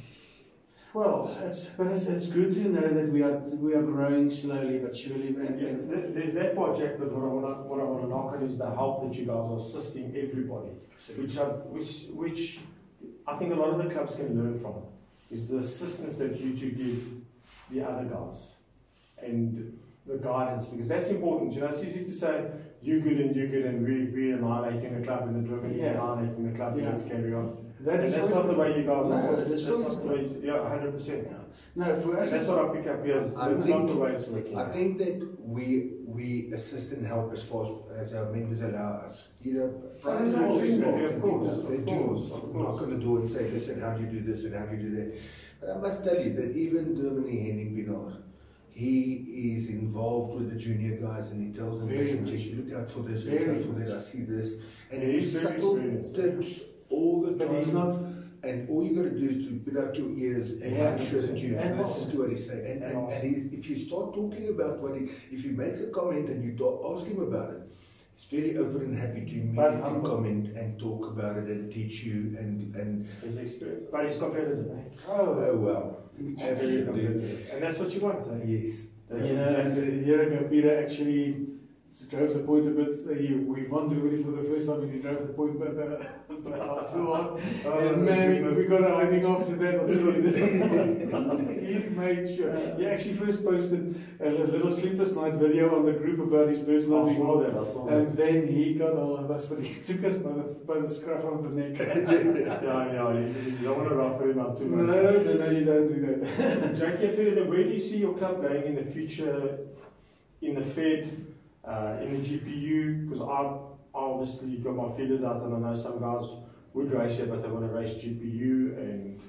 S2: well, it's, but it's, it's good to know that we are we are growing slowly but surely. And,
S1: Yeah,
S2: and
S1: there- there's that part, Jack, but what I want to what I want to knock on is the help that you guys are assisting everybody, which are, which which I think a lot of the clubs can learn from, is the assistance that you two give the other guys, and the guidance, because that's important. You know, it's easy to say you good and you good and we we annihilating the club and the Durban is
S2: Yeah.
S1: annihilating the club.
S2: Yeah.
S1: And let's carry on.
S2: that
S1: And
S2: is
S1: that's
S2: always
S1: not the
S2: what-
S1: way you guys
S2: No,
S1: are.
S2: that's
S1: That's
S2: always
S1: not the way. Yeah, hundred percent.
S2: Yeah. No, for us,
S1: And that's
S2: it's-
S1: what I pick up here.
S3: I
S1: That's
S3: think-
S1: not the way it's working.
S3: I think that we we assist and help as far as, as our members allow us. You know, private
S1: no,
S3: schools,
S1: absolutely, of
S3: people,
S1: course,
S3: they
S1: of
S3: do
S1: course, of
S3: knock
S1: course.
S3: on the door and say, listen, how do you do this and how do you do that? But I must tell you that even Germany Henning Pinard, he is involved with the junior guys and he tells them,
S2: Very
S3: listen,
S2: much.
S3: just look out for this,
S2: Very
S3: look out for
S2: much.
S3: that, I see this. And
S1: He
S3: he
S1: is very
S3: subtle
S1: experienced.
S3: tips all the time.
S2: But he's not.
S3: And all you got to do is to put out your ears and
S2: Yeah,
S3: make sure that you
S2: and
S3: listen
S2: also-
S3: to what he's saying. And, and,
S1: and
S3: and he's, if you start talking about what he, if he makes a comment and you talk, ask him about it, he's very open and happy to
S2: But
S3: immediately
S2: humble.
S3: comment and talk about it and teach you and and
S1: His experience, but he's competitive. Eh?
S2: Oh,
S3: oh well,
S1: Very
S3: absolutely,
S1: competitive, and that's what you want. Eh?
S3: yes.
S1: That's
S2: you know, and a year ago, Peter actually drove the point a bit. Uh, he, we won Germany for the first time, and he drove the point but, uh, but too hard.
S1: Oh,
S2: and man,
S1: goodness.
S2: we got a hiding after that. I'll tell you this. He made sure. He actually first posted a little sleepless night video on the group about his birds not
S1: I
S2: being
S1: saw
S2: on.
S1: that, I saw that.
S2: And then he got all of us, but he took us by the, by the scruff of the neck.
S1: Yeah, yeah, you, you don't want to rough him up too
S2: no,
S1: much.
S2: no, no, you don't do that.
S1: Jackie, Peter, where do you see your club going in the future, in the Fed, uh, in the G P U? Because I've obviously got my feelers out, and I know some guys would race here, but they want to race G P U. And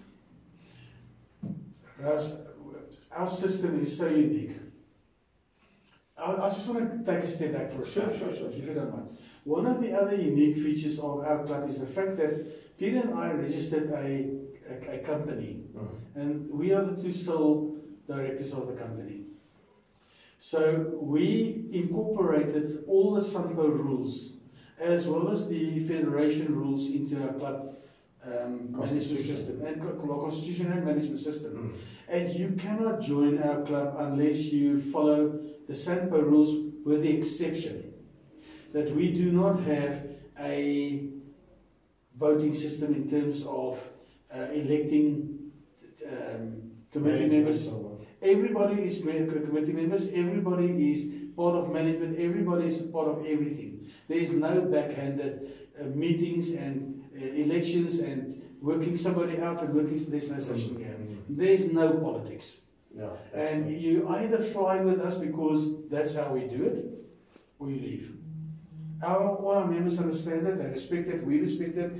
S2: Russ, our system is so unique. I, I just want to take a step back for a
S1: Sure,
S2: second,
S1: sure, sure,
S2: if
S1: sure.
S2: you don't mind. One of the other unique features of our club is the fact that Peter and I registered a, a, a company, and we are the two sole directors of the company. So we incorporated all the SAMPO rules, as well as the federation rules, into our club um, management system, and co- constitution and management system.
S1: Mm.
S2: And you cannot join our club unless you follow the SAMPO rules, with the exception that we do not have a voting system in terms of uh, electing um, committee members. Everybody is me- committee members, everybody is part of management, everybody is part of everything. There is no backhanded uh, meetings and uh, elections and working somebody out and working, there's no such thing here. There's no politics.
S1: Yeah,
S2: And you either fly with us because that's how we do it, or you leave. our, all our members understand that, they respect that, we respect that.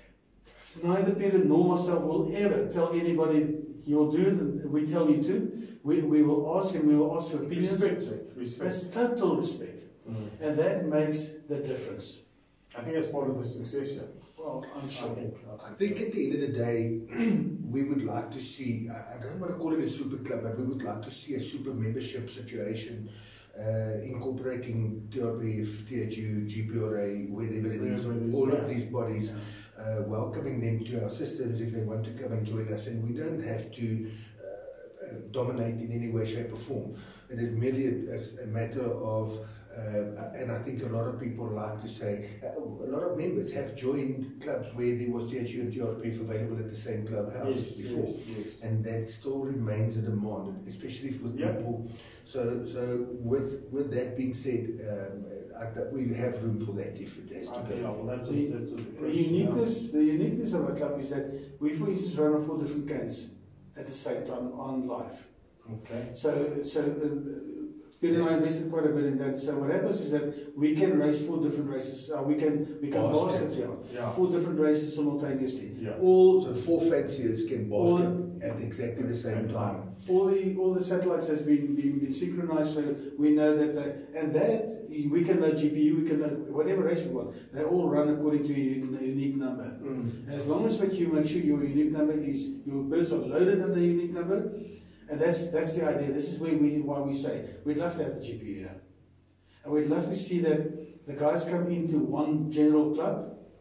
S2: Neither Pieter nor myself will ever tell anybody, you'll do it, and we tell you to. We, we will ask and we will ask for opinions.
S1: Respect, respect.
S2: That's total respect.
S1: Mm.
S2: And that makes the difference.
S1: I think that's part of the success, yeah.
S2: Well, I'm sure.
S1: I think,
S3: I think at the end of the day, we would like to see, I I don't want to call it a super club, but we would like to see a super membership situation uh, incorporating T R P F, T H U, G P R A, whatever it is,
S1: Wherever it is,
S3: all
S1: yeah.
S3: of these bodies, uh, welcoming them to our systems if they want to come and join us. And we don't have to uh, uh, dominate in any way, shape or form. It is merely a, a matter of Uh, and I think a lot of people like to say, uh, a lot of members have joined clubs where there was T H U and T R P F available at the same clubhouse
S1: yes,
S3: before,
S1: yes, yes.
S3: and that still remains a demand, especially with
S1: Yep.
S3: people. So, so with with that being said, um, I, that we have room for that if it has to
S1: Okay,
S3: go.
S1: yeah, well, that was,
S2: The,
S1: that was the
S2: the
S1: question,
S2: uniqueness, the uniqueness of our club is that we, for instance, run on four different cans at the same time on live.
S1: yeah. Okay.
S2: So, so uh, Pieter and I invested quite a bit in that. So what happens is that we can race four different races. Uh, we can we can
S3: Basket.
S2: basket, yeah,
S1: Yeah.
S2: four different races simultaneously.
S1: Yeah.
S2: All
S3: So four fanciers can
S2: All-
S3: basket at exactly the same time.
S2: all the all the satellites has been been, been synchronized, so we know that the, and that we can know G P U, we can know whatever race we want. They all run according to a unique, unique number.
S1: Mm.
S2: As long as what you make sure your unique number is your birds are loaded under a unique number, and that's that's the idea. This is where we why we say we'd love to have the G P U here, and we'd love to see that the guys come into one general club.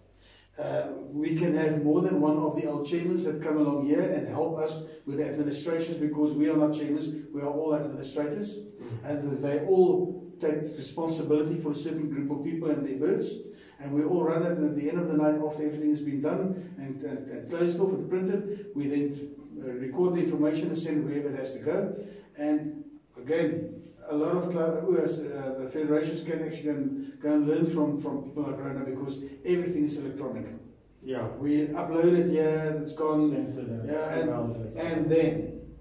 S2: Uh, we can have more than one of the old chairmen that come along here and help us with the administrations, because we are not chairmen, we are all administrators, mm. and they all take responsibility for a certain group of people and their birds, and we all run it, and at the end of the night, after everything has been done and, and, and closed off and printed, we then uh, record the information and send wherever it has to go. And again, a lot of club, uh, federations can actually go and, go and learn from, from people like Rona, because everything is electronic.
S1: Yeah.
S2: We upload it here, it's gone.
S1: And,
S2: yeah, and, and then,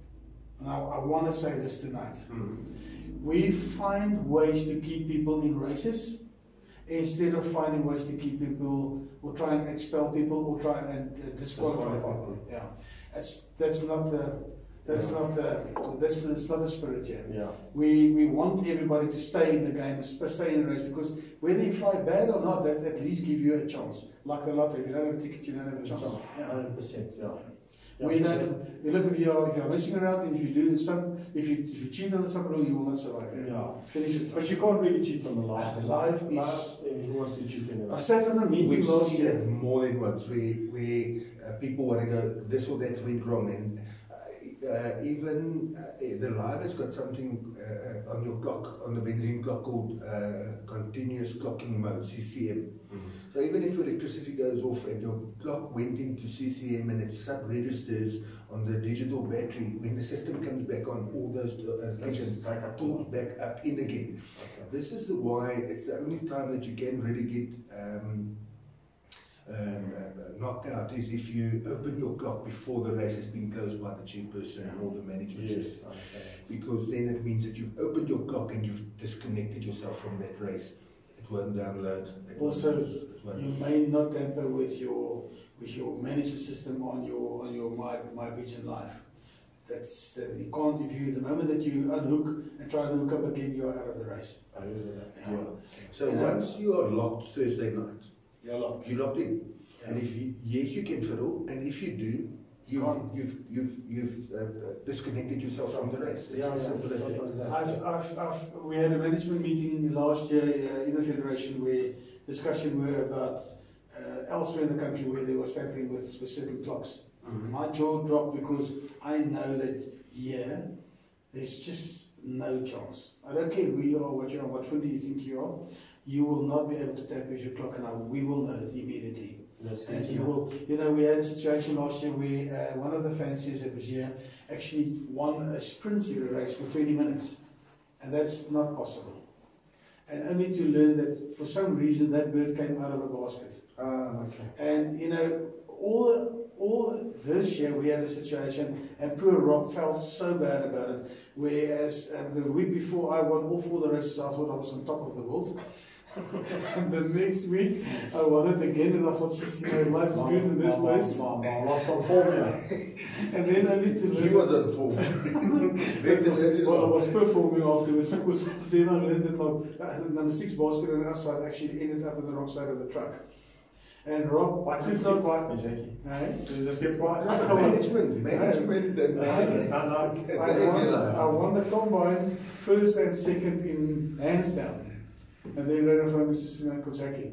S2: now I want to say this tonight,
S1: mm.
S2: we find ways to keep people in races instead of finding ways to keep people, or try and expel people, or try and uh, disqualify people. Yeah, that's that's not the that's yeah. not the that's, that's not the spirit here.
S1: Yeah.
S2: We we want everybody to stay in the game, stay in the race, because whether you fly bad or not, that at least give you a chance. Like the lottery, if you don't have a ticket, you don't have a chance.
S1: one hundred percent, yeah. yeah.
S2: We don't. You look, if you are if you are messing around, and if you do some, if you if you cheat on the soccer rule, you will not survive. Yeah.
S1: yeah.
S2: Finish it.
S1: But you can't really cheat on the live.
S2: The live is.
S1: Live, who wants to cheat in it?
S2: I sat on a meeting
S3: We've
S2: last
S3: seen
S2: year.
S3: it more than once where, where uh, people want to go, this or that went wrong, and uh, uh, even uh, the live has got something uh, on your clock, on the benzene clock, called uh, continuous clocking mode, C C M. Mm-hmm. So even if your electricity goes off and your clock went into C C M and it sub-registers on the digital battery, when the system comes back on, all those uh, pigeons pulls back up in again. Okay. This is the why, it's the only time that you can really get um, um, uh, knocked out is if you open your clock before the race has been closed by the chairperson yeah. or the management
S1: yes,
S3: system. Because then it means that you've opened your clock and you've disconnected yourself from that race. It won't download. It
S2: Also,
S3: won't
S2: you may not tamper with your with your management system on your on your my my pigeon life. That's the, you can't if you the moment that you unhook and try and hook up again, you are out of the race.
S1: Oh, is it?
S3: Yeah.
S2: Yeah.
S3: So
S2: you
S3: once
S2: know,
S3: you are locked Thursday night,
S2: you're locked.
S3: you're locked in.
S2: Yeah.
S3: And if you, yes, you can fiddle, and if you do, you've
S2: Can't.
S3: you've you've you've uh, disconnected yourself from the race. It's
S1: Yeah,
S3: as
S1: yeah,
S3: simple as that.
S1: exactly.
S2: I've, I've, I've, we had a management meeting last year uh, in the federation where discussion were about uh, elsewhere in the country where they were tampering with, with certain clocks. Mm-hmm. My jaw dropped because I know that here there's just no chance. I don't care who you are, what you are, what food do you think you are, you will not be able to tamper with your clock, and I, we will know it immediately.
S1: That's
S2: and
S1: good,
S2: you
S1: yeah.
S2: will, you know, we had a situation last year where uh, one of the fanciers that was here actually won a sprint zero race for twenty minutes, and that's not possible. And only to learn that for some reason that bird came out of a basket.
S1: Ah, okay.
S2: And you know, all all this year we had a situation, and poor Rob felt so bad about it. Whereas uh, the week before I won all four the races, I thought I was on top of the world. And the next week, I won it again, and I thought, she's you know, life's good in this place.
S1: Mom, I lost some formula.
S2: And then only to learn.
S3: He was on form.
S2: Well, I was performing afterwards because then I learned that my uh, number six basket on the outside actually ended up on the wrong side of the truck. And Rob,
S1: Why could not quiet me, Jackie?
S2: eh?
S1: Did you just get quiet?
S3: Management, management, and
S2: I, I, won, I won the combine first and second in hands down. And then ran from Missus Uncle Jackie.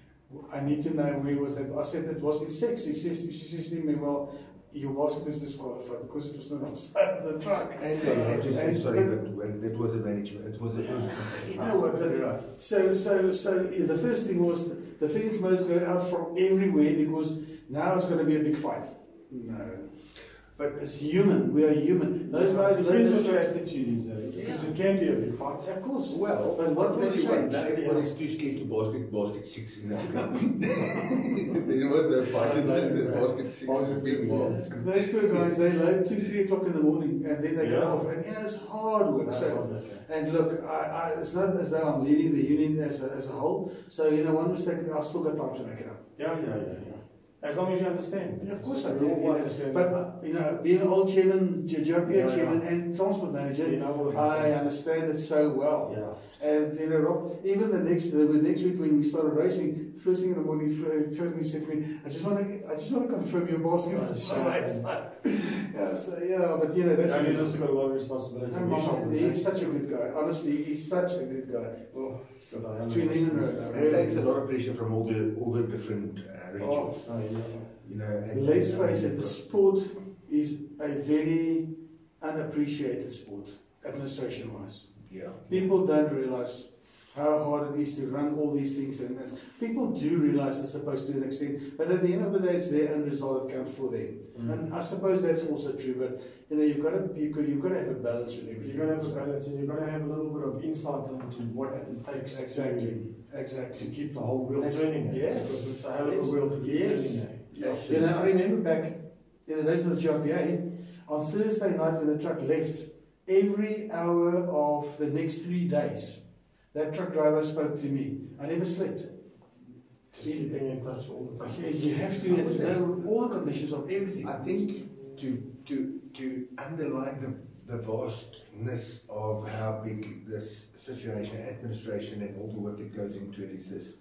S2: I need to know where was that. I said it was in six. He says, she says to me, well, your basket is disqualified because it was on the outside of the truck.
S3: And they had to say, sorry, but when it was a management, it was a
S2: you know what, but, so, so, so yeah, the first thing was the, the fence must go out from everywhere because now it's going to be a big fight. No. But it's human. We are human. Those guys learn
S1: Depends
S2: this.
S1: what your attitude is, eh? Because it can be a big fight.
S2: Of course.
S3: Well,
S2: but what will change?
S3: Now everybody's too scared to basket, basket six in that club. There was no fight, it's just that basket six was being lost.
S2: Those poor guys, they load two, three o'clock in the morning and then they
S1: Yeah.
S2: go off. And you know, it's hard work.
S1: That's
S2: So,
S1: hard work, yeah.
S2: and look, I, I, it's not as though I'm leading the union as a, as a whole. So, you know, one mistake, I've still got time to make it up.
S1: Yeah, yeah, yeah, yeah. As long as you understand.
S2: Yeah, of course I
S1: We
S2: do.
S1: all
S2: You know,
S1: understand.
S2: but, uh, you know, being an old chairman, J P A
S1: Yeah,
S2: chairman
S1: yeah.
S2: and transport manager,
S1: You know what it
S2: I
S1: is.
S2: understand it so well.
S1: Yeah.
S2: And you know, Rob, even the next the next week when we started racing, first thing in the morning, Fernie said to me, "I just want to, I just want to confirm your basket is on the right side." Yeah, so yeah, but you know, that's.
S1: And he's also got a lot of responsibility.
S2: And Mom, he's such a good guy. Honestly, he's such a good guy.
S1: Oh, good, I
S2: Between him and
S3: It
S2: Merwe,
S3: takes a lot of pressure from all the all the different uh, regions.
S1: Oh, yeah.
S3: You know, and,
S2: let's
S3: and,
S2: face it, the sport is a very unappreciated sport, administration-wise.
S3: Yeah.
S2: People don't realize how hard it is to run all these things, and that's, people do realize it's supposed to an extent, but at the end of the day, it's their own result that counts for them.
S1: Mm.
S2: And I suppose that's also true. But you know, you've got to you you've got to have a balance with everything.
S1: You've got to have a balance, and you've got to have a little bit of insight into what it takes
S2: Exactly.
S1: to,
S2: Exactly.
S1: to keep the whole wheel
S2: Ex-
S1: turning. eh?
S2: yes.
S1: Because it's a hell of
S2: Yes.
S1: a wheel to keep
S2: Yes.
S1: turning. eh?
S2: You know, I remember back in the days of the G R P A, on Thursday night when the truck left, every hour of the next three days, that truck driver spoke to me. I never slept.
S1: Just keeping in touch all the time.
S2: You you have to, you have to know all the conditions of everything.
S3: I think to to to underline the, the vastness of how big this situation, administration, and all the work that goes into it is this.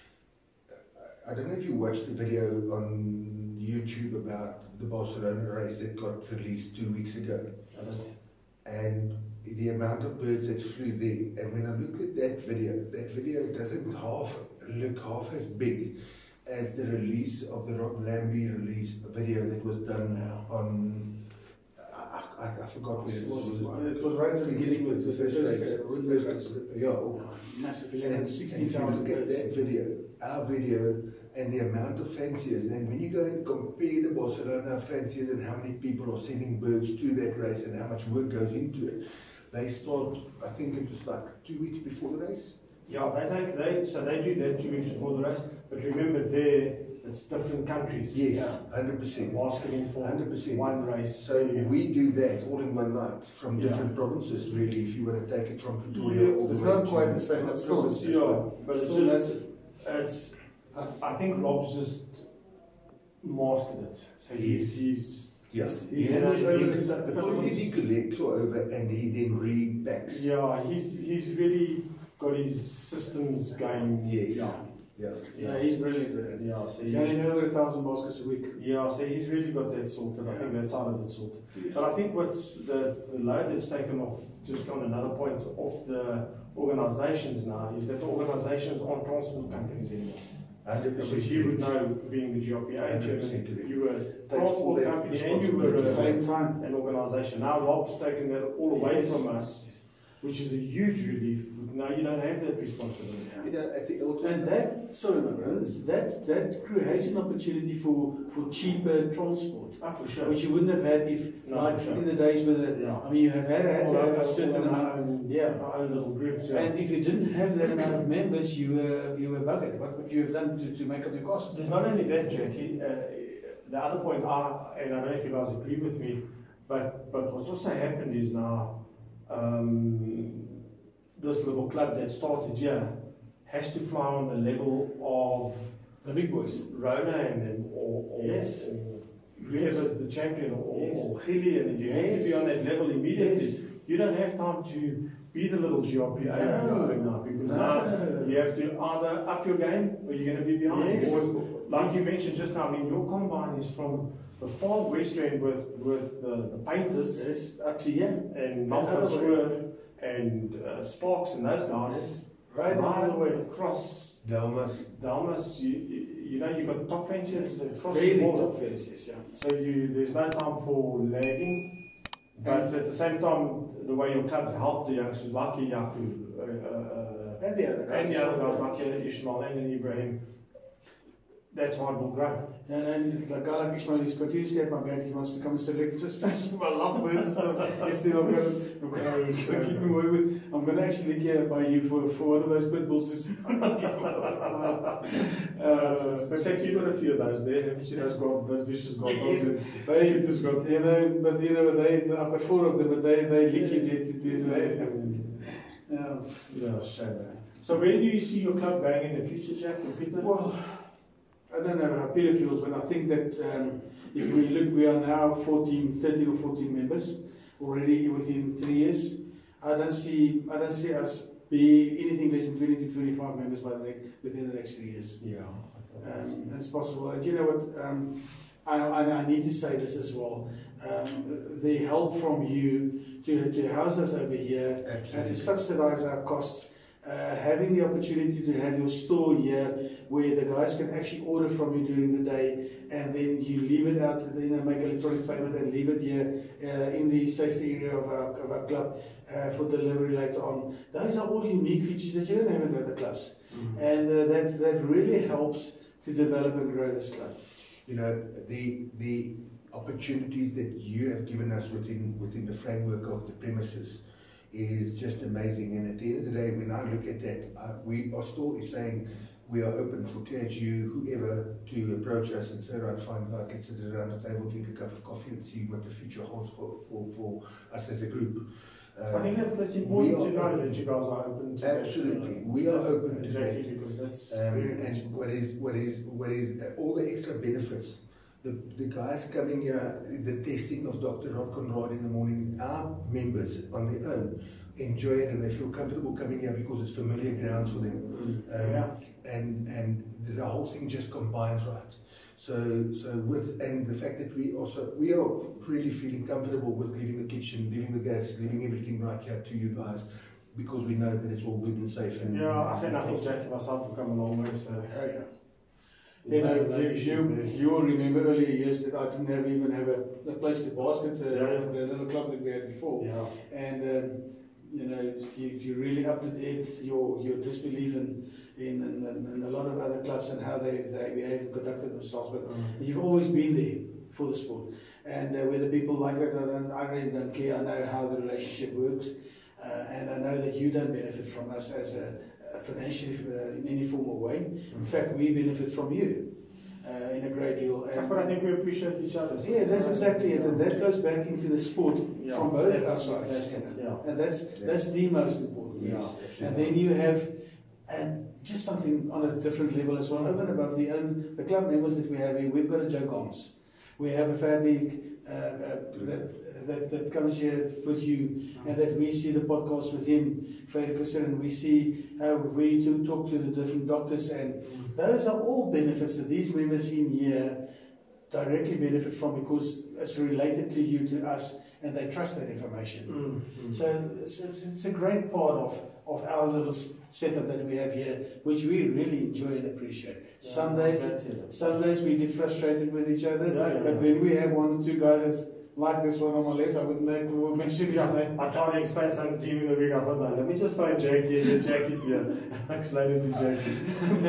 S3: I don't know if you watched the video on YouTube about the Barcelona race that got released two weeks ago.
S1: I don't.
S3: And the amount of birds that flew there, and when I look at that video, that video doesn't half look half as big as the release of the Rob Lambie release video that was done on, I, I, I forgot where it was.
S2: It was right at the beginning with, with the first race.
S3: First, yeah, oh.
S2: Massive,
S3: And,
S2: eleven,
S3: and
S2: sixteen
S3: if you
S2: thousand
S3: look at
S2: birds.
S3: that video, our video, and the amount of fanciers, and when you go and compare the Barcelona fanciers and how many people are sending birds to that race and how much work goes into it, they start, I think it was like two weeks before the race.
S1: Yeah, they take they so they do that two weeks before the race. But remember, there it's different countries.
S3: Yes,
S1: Yeah.
S3: hundred percent.
S1: Basketing for
S3: Hundred percent.
S1: one race.
S3: So
S1: yeah.
S3: we do that all in one night from
S1: Yeah.
S3: different provinces, really. If you want to take it from Pretoria,
S1: Yeah,
S3: all the
S2: It's
S3: way
S2: not
S3: to-
S2: quite the same, but still, it's,
S1: Yeah, but it's
S2: still
S1: just
S2: massive.
S1: it's. I, I think Rob's just mastered it. So he's he's.
S3: Yes,
S2: He
S3: he
S2: handles
S3: has.
S2: everything.
S3: The point is he collects all over and he then repacks.
S1: Yeah, he's he's really got his systems going.
S3: Yes.
S1: Yeah.
S3: Yeah.
S2: Yeah, he's brilliant with that.
S1: Yeah. So
S2: He's
S1: he's,
S2: handling over a thousand baskets a week.
S1: yeah. So he's really got that sorted. I think that side of it sorted.
S3: Yes.
S1: But I think what's the, the load that's taken off, just on another point, off the organisations now, is that the organisations aren't transport companies anymore.
S3: Hundred percent.
S1: Because you would know, being the G R P A
S3: one hundred percent
S1: chairman,
S3: correct.
S1: you were a
S3: Takes all
S1: transport
S3: that
S1: company and you were
S2: At the
S1: a,
S2: same time.
S1: an organisation. Now Rob's taken that all away
S2: Yes.
S1: from us, which is a huge relief. Now you don't have that responsibility.
S3: You know, at the ultimate.
S2: And that, sorry my brothers, that, that creates an opportunity for, for cheaper transport,
S1: Ah, for sure.
S2: which you wouldn't have had if,
S1: No,
S2: like
S1: for sure.
S2: in the days with the,
S1: Yeah.
S2: I mean, you have had, had
S1: All
S2: to have
S1: our-
S2: a certain
S1: all our
S2: amount.
S1: own-
S2: Yeah.
S1: our own little groups. Yeah.
S2: And if you didn't have that amount of members, you were, you were buggered. What would you have done to, to make up your costs?
S1: There's not only that, Jackie. Uh, the other point, I, and I don't know if you guys agree with me, but but what's also happened is now um, this little club that started here has to fly on the level of
S2: the big boys,
S1: Rona and them, or, or,
S2: yes.
S1: or whoever's the champion, or,
S2: yes.
S1: or Gilly, and you have
S2: yes.
S1: to be on that level immediately.
S2: Yes.
S1: You don't have time to be the little G R P A
S2: no.
S1: now, because
S2: no.
S1: now you have to either up your game or you're going to be behind.
S2: Yes.
S1: Or, like you mentioned just now, I mean, your combine is from the far west end with, with the, the painters,
S2: yes, up to here,
S1: and Malcolm Square and uh, Sparks and those guys,
S2: yes. right,
S1: right
S2: all the way
S1: across
S3: Delmas.
S1: Delmas. You, you, you know, you've got top fences across
S2: very
S1: the board.
S2: top fences, yeah.
S1: So you, there's no time for lagging, but at the same time, the way your clubs help the youngsters, like Yaku, uh, uh,
S2: and the other guys,
S1: and the other guys like Ishmael and Ibrahim, that's how it will grow.
S2: And then the guy like Ishmael is continuously at my back. He wants to come and select, especially my lovebirds and stuff. He said, I'm going to, I'm going to keep him away with. I'm going to actually care by you for, for one of those pit bulls. uh,
S1: but check, you got a few of those there. Haven't you? Those got those vicious got
S2: yes,
S1: dogs.
S2: they just got, you know, but you know, they, I've got four of them, but they, they lick you dead to do that.
S1: Yeah, yeah, shame. So where do you see your club going in the future, Jack or Peter?
S2: Well, I don't know how Peter feels, but I think that um, if we look, we are now fourteen, thirteen or fourteen members already within three years. I don't see, I don't see us be anything less than twenty to twenty-five members by the next, within the next three years.
S1: Yeah,
S2: um, it's possible. And you know what? Um, I, I, I need to say this as well. Um, the help from you to to house us over here
S3: Absolutely.
S2: and to subsidise our costs. Uh, having the opportunity to have your store here where the guys can actually order from you during the day, and then you leave it out, you know, make electronic payment and leave it here uh, in the safety area of our, of our club uh, for delivery later on. Those are all unique features that you don't have in other clubs. Mm-hmm. And uh, that, that really helps to develop and grow this club.
S3: You know, the the opportunities that you have given us within within the framework of the premises is just amazing. And at the end of the day, when I look at that, uh, we are still saying we are open for T H U, whoever, to approach us and say, right, fine, right, let's sit around the table, drink a cup of coffee and see what the future holds for, for, for us as a group. Uh,
S1: I think that that's important to know that you guys are open to
S3: absolutely.
S1: that.
S3: We are open to
S1: exactly,
S3: that.
S1: Because that's
S3: um,
S1: very
S3: and what is, what is, what is uh, all the extra benefits. The, the guys coming here, the testing of Doctor Rod Conrad in the morning, our members on their own enjoy it and they feel comfortable coming here because it's familiar grounds for them. Um,
S2: yeah.
S3: And and the whole thing just combines right. So so with and the fact that we also we are really feeling comfortable with leaving the kitchen, leaving the gas, leaving everything right here to you guys, because we know that it's all good and safe. And
S1: yeah, I think I think Jack and myself have come a long way. So
S2: yeah, yeah. You know, no you, you, you will remember earlier years that I didn't have even have a, a place to basket uh,
S1: yeah.
S2: the little club that we had before.
S1: Yeah.
S2: And um, you know, you, you really upped it, your your disbelief in in, in, in a lot of other clubs and how they, they behave and conducted themselves. But mm. you've always been there for the sport. And uh, whether people like that or not, I really don't care. I know how the relationship works. Uh, and I know that you don't benefit from us as a, a financially uh, in any form or way. Mm. In fact, we benefit from you uh, in a great deal. And
S1: but I think we appreciate each other.
S2: Yeah, that's exactly it. And that goes back into the sport
S1: yeah.
S2: from both
S1: that's,
S2: our sides.
S1: That's it, yeah.
S2: And that's, that's the most important.
S3: Yes,
S2: yeah. And then you have and just something on a different level as well, over and above the own, the club members that we have here. We've got a Joe Gons. We have a Fabic uh, uh, that, that that comes here with you, and that we see the podcast with him, Ferguson, and we see how we do talk to the different doctors, and those are all benefits that these members in here directly benefit from, because it's related to you, to us, and they trust that information. Mm-hmm. So it's, it's, it's a great part of, of our little setup that we have here, which we really enjoy and appreciate. Yeah, some days, some days we get frustrated with each other, yeah, yeah, but yeah. when we have one or two guys that's like this one on my left, I wouldn't we'll mention his
S1: yeah,
S2: name.
S1: I tried to explain something to him in the week. I thought, no, let me just find Jackie and get Jackie to you. Explain it to Jackie.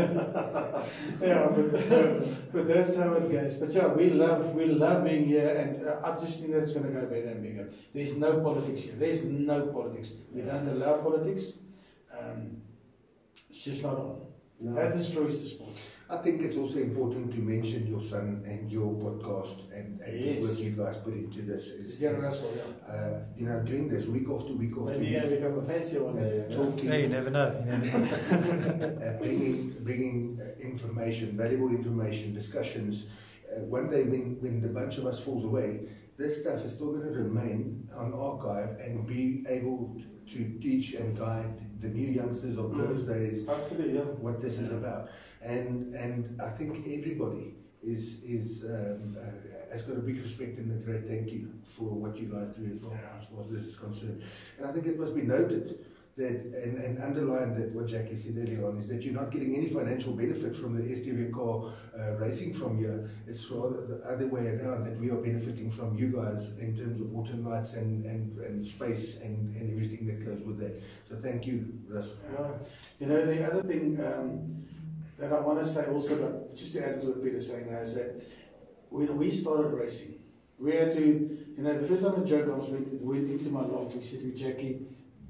S2: yeah, but, but that's how it goes. But yeah, we love we love being here, and uh, I just think that it's going to go better and bigger. There's no politics here. There's no politics. We don't allow politics. Um, it's just not on. No. That destroys the sport.
S3: I think it's also important to mention your son and your podcast and, and
S2: Yes.
S3: the work you guys put into this. Is,
S2: Yeah,
S3: is,
S2: Russell, yeah.
S3: uh, you know, doing this week after week after
S1: Maybe
S3: week.
S1: you're going to become a fancier one day.
S3: uh, talking,
S4: Hey, you never know. You never know.
S3: uh, bringing, bringing uh, information, valuable information, discussions. Uh, one day when, when the bunch of us falls away, this stuff is still going to remain on archive and be able to, to teach and guide the new youngsters of
S1: Mm.
S3: those days
S1: Hopefully, yeah.
S3: what this is about. And and I think everybody is is um, uh, has got a big respect and a great thank you for what you guys do as well,
S2: Yeah.
S3: as far as this is concerned. And I think it must be noted that, and, and underlined that what Jackie said earlier on, is that you're not getting any financial benefit from the S D W K uh, racing from here. It's rather the other way around, that we are benefiting from you guys in terms of water rights and, and, and space and, and everything that goes with that. So thank you, Russ.
S2: Yeah. You know, the other thing um, that I want to say also, but just to add to what Peter's saying now, is that when we started racing, we had to, you know, the first time I joke, I was went, went into my loft and said to Jackie,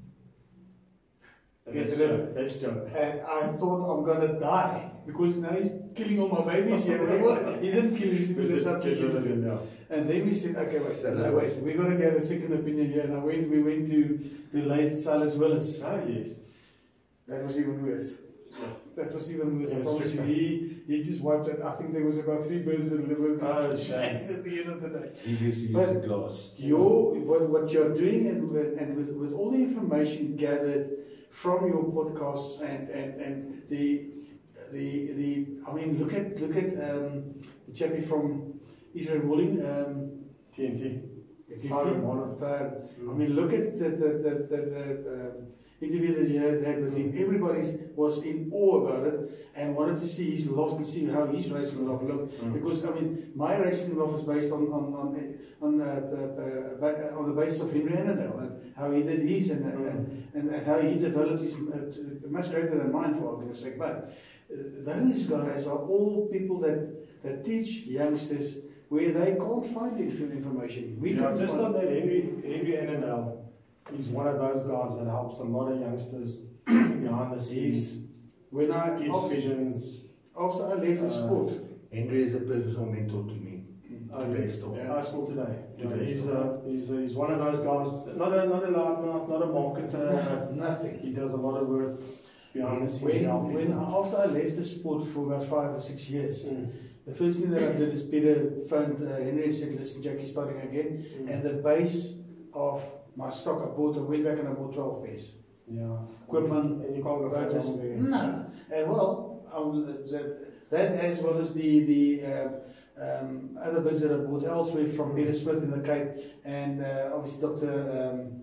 S1: That's true. That's true.
S2: and I thought I'm going to die because now he's killing all my babies here. He didn't kill me, because there's something to do.
S1: Yeah.
S2: And then we said, okay, wait,
S3: So
S2: no,
S3: now-
S2: wait, we got to get a second opinion here. And I went, we went to the late Silas Willis.
S1: Oh, yes.
S2: That was even worse. That was even worse. I
S1: Yes,
S2: promise you.
S1: sure.
S2: He, he just wiped it. I think there was about three birds that lived
S1: Oh, shame.
S2: at the end of the day.
S3: He used to use
S2: But
S3: the glass.
S2: Your, what, what you're doing, and, with- and with, with all the information gathered from your podcasts and, and, and the, the, the, I mean, look at, look at um, the chappie from Israel Walling, um,
S1: T N T.
S2: T T.
S1: Tyron Warner.
S2: Tyron. I mean, look at the, the, the, the, the um, interview that you had, had with him. Everybody was in awe about it and wanted to see his loft and see how his racing loft looked.
S1: Mm.
S2: Because I mean, my racing loft is based on on on on, uh, uh, uh, on the basis of Henry Annandale and how he did his and
S1: Mm.
S2: and, and, and how he developed his uh, much greater than mine, for argument's sake. But uh, those guys are all people that that teach youngsters where they can't find the information. We
S1: Yeah,
S2: can
S1: just
S2: find
S1: on that, Henry, Henry Annandale, he's one of those guys that helps a lot of youngsters behind the scenes.
S2: when I
S1: Gives
S2: after,
S1: visions.
S2: after I left the
S1: Uh,
S2: sport.
S3: Henry is a personal mentor to me.
S1: Oh,
S3: Today
S1: yes.
S3: still.
S1: Yeah, still today. Yeah,
S3: Today
S1: he's,
S3: still.
S1: uh, he's, uh, he's one of those guys, not a, not a loudmouth, not a marketer, but
S2: Nothing.
S1: he does a lot of work behind the scenes.
S2: When,
S1: helping
S2: when
S1: people.
S2: after I left the sport for about five or six years,
S1: Mm.
S2: the first thing that I did is Peter phoned uh, Henry and said, "Listen, Jackie's starting again."
S1: Mm.
S2: And the base of my stock, I bought, I went back and I bought twelve pairs.
S1: Yeah.
S2: Equipment,
S1: And you can't go
S2: Voters,
S1: for it.
S2: no. And well, I will, that, that as well as the the um, um, other birds that I bought elsewhere from Peter Smith in the Cape, and uh, obviously Doctor Um,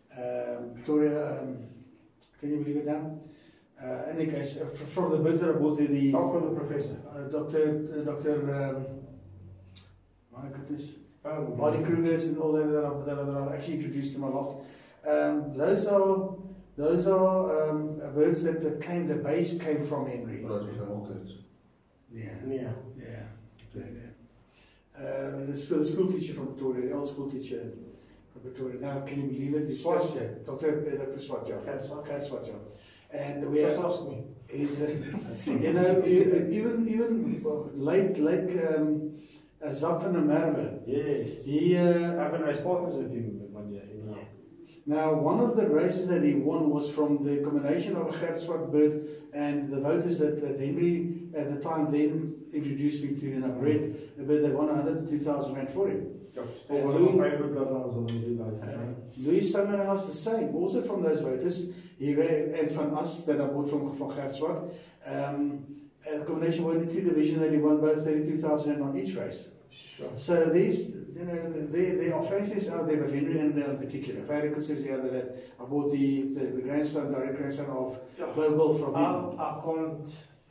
S2: um, Victoria. Um, can you believe it now? Uh, in any case, uh, f- from the birds that I bought, the, the
S1: Talk with the professor.
S2: uh, Doctor Uh, Doctor Um, my goodness.
S1: Um,
S2: Marty Krugers and all that that I've, that I've actually introduced to my loft. Um, those are those are um, birds that, that came. The base came from Henry.
S3: Roger van Orkut.
S2: Yeah,
S1: Yeah.
S2: yeah, yeah. yeah. Uh, the, school, the school teacher from Victoria, the old school teacher from Victoria. Now, can you believe it? He's
S1: Swat.
S2: Doctor uh, Doctor Swat, yeah.
S1: Cat Swat.
S2: Cat Swat, yeah. And we
S1: Just
S2: are,
S1: ask me.
S2: is uh, you know e- even even well, late like um, uh, Zak van der Merwe.
S1: Yes.
S2: He uh,
S1: I've been race partners with him one year. You know.
S2: Now, one of the races that he won was from the combination of a Gertswart bird and the voters that, that Henry at the time then introduced me to, and I bred a bird that won one hundred two thousand rand for him.
S1: Still
S2: And
S1: one of
S2: Louis-
S1: my favourite bloodlines of those blue lights.
S2: Uh, Louis Summerhouse the same, also from those voters. He ran, and from us that I bought from, from Gertswart. Um, a combination won in two division that he won both thirty-two thousand rand on each race.
S1: Sure.
S2: So these, you know, there, there are faces out there, but Henry and in particular. Farrakhan says the other that I bought the, the, the grandson, direct grandson of Global from
S1: I,
S2: him.
S1: I can't.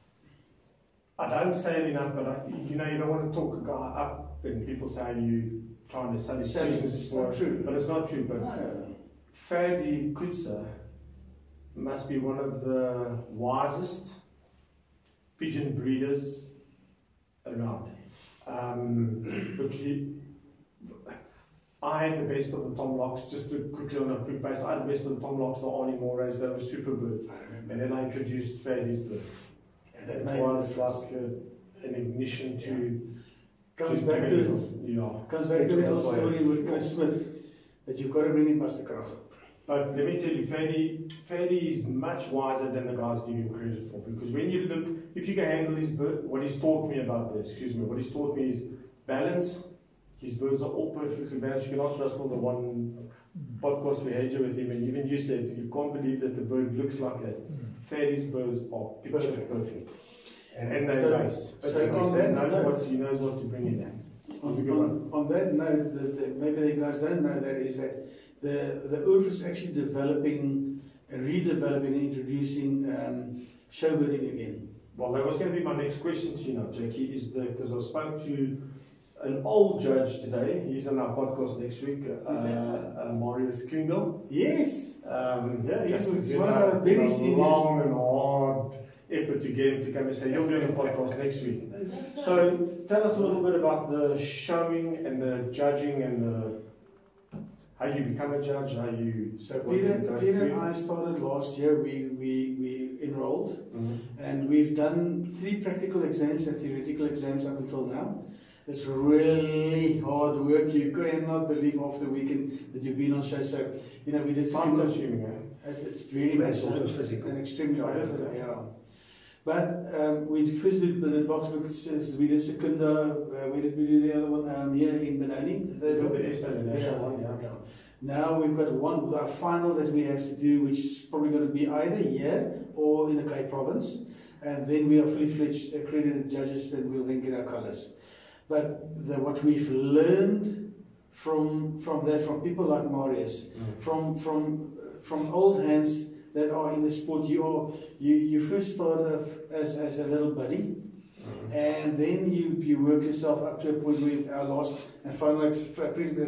S1: I don't say it enough, but I, you know, you don't want to talk a guy up when people say you trying to sell his
S2: Sell his-
S1: patients
S2: it's
S1: for
S2: not
S1: it.
S2: true.
S1: But it's not true. But
S2: No.
S1: Fadi Kutsa must be one of the wisest pigeon breeders around. Um, look, he, I had the best of the Tom Locks, just to quickly on a quick base, I had the best of the Tom Locks, the Arnie Morays, they were super birds.
S2: I remember.
S1: And then I introduced Fadi's bird.
S2: And that
S1: It
S2: made
S1: was
S2: it
S1: like uh, an ignition to.
S2: Yeah. Comes
S1: to
S2: back
S1: to
S2: to
S1: yeah.
S2: comes back to the little story with Chris Smith that you've got to bring him past the crowd.
S1: But let me tell you, Fadi, Fadi is much wiser than the guys give him credit for. Because when you look, if you can handle his bird, what he's taught me about birds, excuse me, what he's taught me is balance. His birds are all perfectly balanced. You can ask Russell the one podcast we had you with him, and even you said you can't believe that the bird looks like that. Fadi's birds are picture perfect. perfect. And, and they
S2: so,
S1: nice. But
S2: so
S1: like
S2: on
S1: said,
S2: that
S1: knows
S2: note,
S1: what, he knows what to bring in there.
S2: On, on, on that note, the, the, maybe the guys don't know that is that the the U R F is actually developing, uh, redeveloping, and introducing um, showbirding again.
S1: Well, that was going to be my next question to you now, Jackie, is because I spoke to an old judge today. He's on our podcast next week. Uh,
S2: Is that so?
S1: uh, Marius Klingel.
S2: Yes.
S1: Um,
S2: Yeah, he's
S1: just
S2: one of our very senior.
S1: Long and hard effort to get him to come and say he'll be on the podcast next week. So tell us a little bit about the showing and the judging and the, how you become a judge, how you.
S2: So Peter, Peter and I started last year. We we we enrolled, mm-hmm. and we've done three practical exams and theoretical exams up until now. It's really hard work. You cannot believe after the weekend that you've been on show. So you know we did
S1: time consuming. Eh?
S2: It's very much
S3: also physical
S2: and extremely hard.
S1: Is it?
S2: Yeah. But um, we first did the box books, we did Secunda, uh, where did we do the other one? Um, here in Benoni. The third one.
S1: The S D W K
S2: yeah,
S1: one, yeah.
S2: yeah. Now we've got one, our final that we have to do, which is probably going to be either here or in the Cape Province. And then we are fully fledged accredited judges, and we'll then get our colours. But the, what we've learned from from that, from people like Marius, mm. from from from old hands that are in the sport, you are you, you first start off as, as a little buddy, mm-hmm. and then you, you work yourself up to a point where our last and final ex, uh,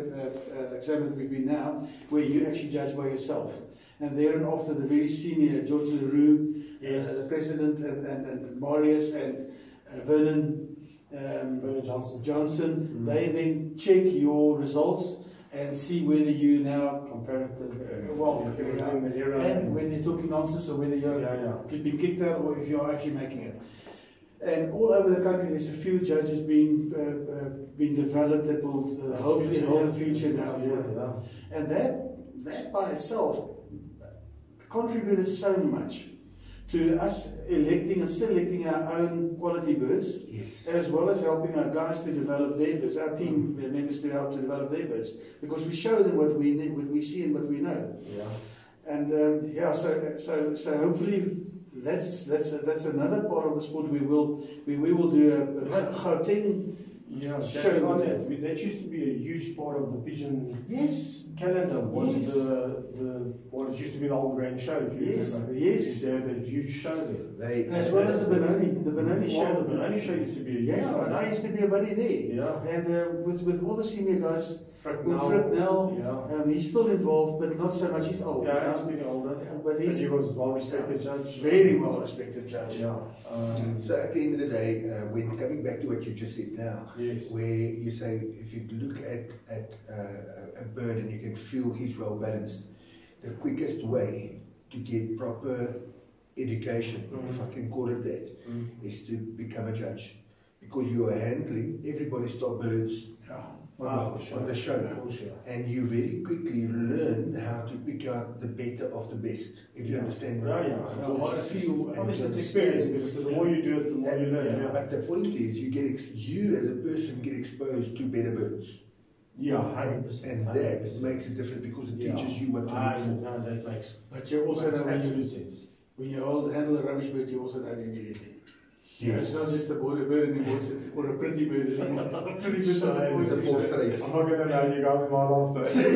S2: uh, exam that we've been now, where you actually judge by yourself. And there and after the very senior George Leroux, yes. uh, the president, and, and, and Marius and uh, Vernon, um,
S1: Vernon Johnson,
S2: Johnson
S1: mm-hmm.
S2: they then check your results and see whether you now
S1: comparative,
S2: uh, well,
S1: yeah,
S2: and
S1: and
S2: when you're talking nonsense or whether you're
S1: yeah, yeah.
S2: being kicked out or if you're actually making it. And all over the country, there's a few judges being uh, uh, being developed that will uh, hopefully hold a future now. For
S1: yeah, yeah.
S2: And that that by itself contributed so much to us electing and selecting our own quality birds,
S3: yes.
S2: as well as helping our guys to develop their birds, our team members to help to develop their birds, because we show them what we what we see and what we know.
S1: Yeah.
S2: And um, yeah, so so so hopefully that's that's that's another part of the sport we will we, we will do a, a Gauteng
S1: yeah,
S2: show
S1: on that. We, that used to be a huge part of the pigeon
S2: yes
S1: calendar. Was
S2: yes.
S1: the the well, it used to be the old grand show. If you
S2: yes
S1: remember,
S2: yes,
S1: they had a huge show there.
S3: They,
S2: as well as the Benoni the Benoni show.
S1: Well, the Benoni show used to be a huge
S2: yeah,
S1: one.
S2: and I used to be a buddy there.
S1: Yeah,
S2: and uh, with with all the senior guys. With
S1: Fritnell,
S2: yeah. um, he's still involved, but not so much. He's old.
S1: Yeah,
S2: yeah.
S1: he's getting older.
S2: Yeah, but he's,
S1: he was well respected
S2: yeah,
S1: judge.
S2: Very well respected judge.
S1: Yeah. Um,
S3: so at the end of the day, uh, when coming back to what you just said now,
S1: yes.
S3: where you say if you look at at uh, a bird and you can feel he's well balanced, the quickest way to get proper education, mm. if I can call it that, mm. is to become a judge, because you are handling everybody's top birds.
S2: Yeah.
S3: On,
S1: ah,
S3: the,
S1: sure.
S3: on the show,
S1: sure.
S3: And you very quickly learn how to pick out the better of the best, if you
S1: yeah.
S3: understand.
S1: Yeah, yeah.
S3: So
S1: yeah.
S3: I feel
S1: obviously it's experience, because the more you do it, the more
S3: and,
S1: you learn.
S3: Yeah.
S1: Yeah.
S3: But the point is, you get ex you as a person get exposed to better birds.
S1: Yeah, hundred percent.
S3: And that makes it different because it
S1: yeah.
S3: teaches you what to
S1: ah,
S3: look for.
S1: No, that makes.
S2: But you also know when you
S1: sense.
S2: When you hold, handle a rubbish bird, you also know it immediately.
S3: Yes.
S2: It's not just a border bird anymore, it's a, or a pretty bird anymore. A pretty bird
S3: so it's a false face.
S1: I'm not going to know you guys might after.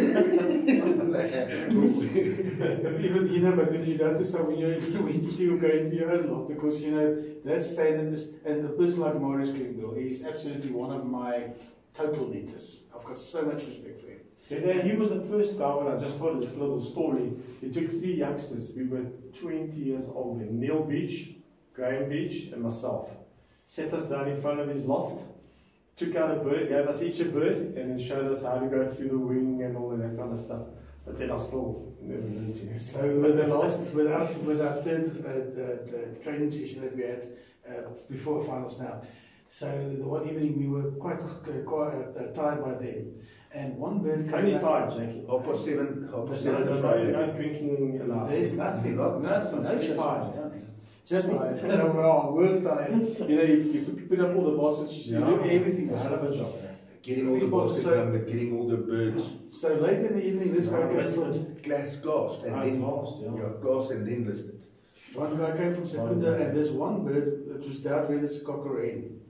S2: Even, you know, but then you notice that when you you go into your own loft, because, you know, that standard is, and a person like Marius Klingel is absolutely one of my total mentors. I've got so much respect for him.
S1: Yeah, he was the first guy when I just heard this little story. He took three youngsters. We were twenty years old. Neil Beach, Graham Beach, and myself. Set us down in front of his loft, took out a bird, gave us each a bird, and then showed us how to go through the wing and all of that kind of stuff. But then I still never learned to.
S2: So with the last, with our, with our third uh, the, the training session that we had uh, before finals now. So the one evening we were quite, quite uh, tired by then. And one bird came
S1: Only
S2: up-
S1: tired, Jackie.
S3: Half past seven, half past
S2: No,
S3: seven
S1: No,
S3: on
S1: no,
S3: Friday.
S1: no drinking allowed.
S2: There's nothing,
S3: Not-
S2: nothing, no
S1: Just
S2: such
S1: tired.
S2: thing, yeah. Just tired. You know, well, work tired. You know, you, you put- put up all the baskets, you do everything.
S1: It's a hell of a job. Yeah.
S3: Getting all the baskets
S2: So-
S3: done, but getting all the birds
S2: So late in the evening, this guy
S1: No,
S2: came
S1: that's
S2: from,
S3: glass glassed and
S1: Ah,
S3: then
S1: glassed, yeah.
S3: yeah, glassed and then listed.
S2: one guy came from Secunda, and there's one bird that was doubt whether it's a cock or a hen.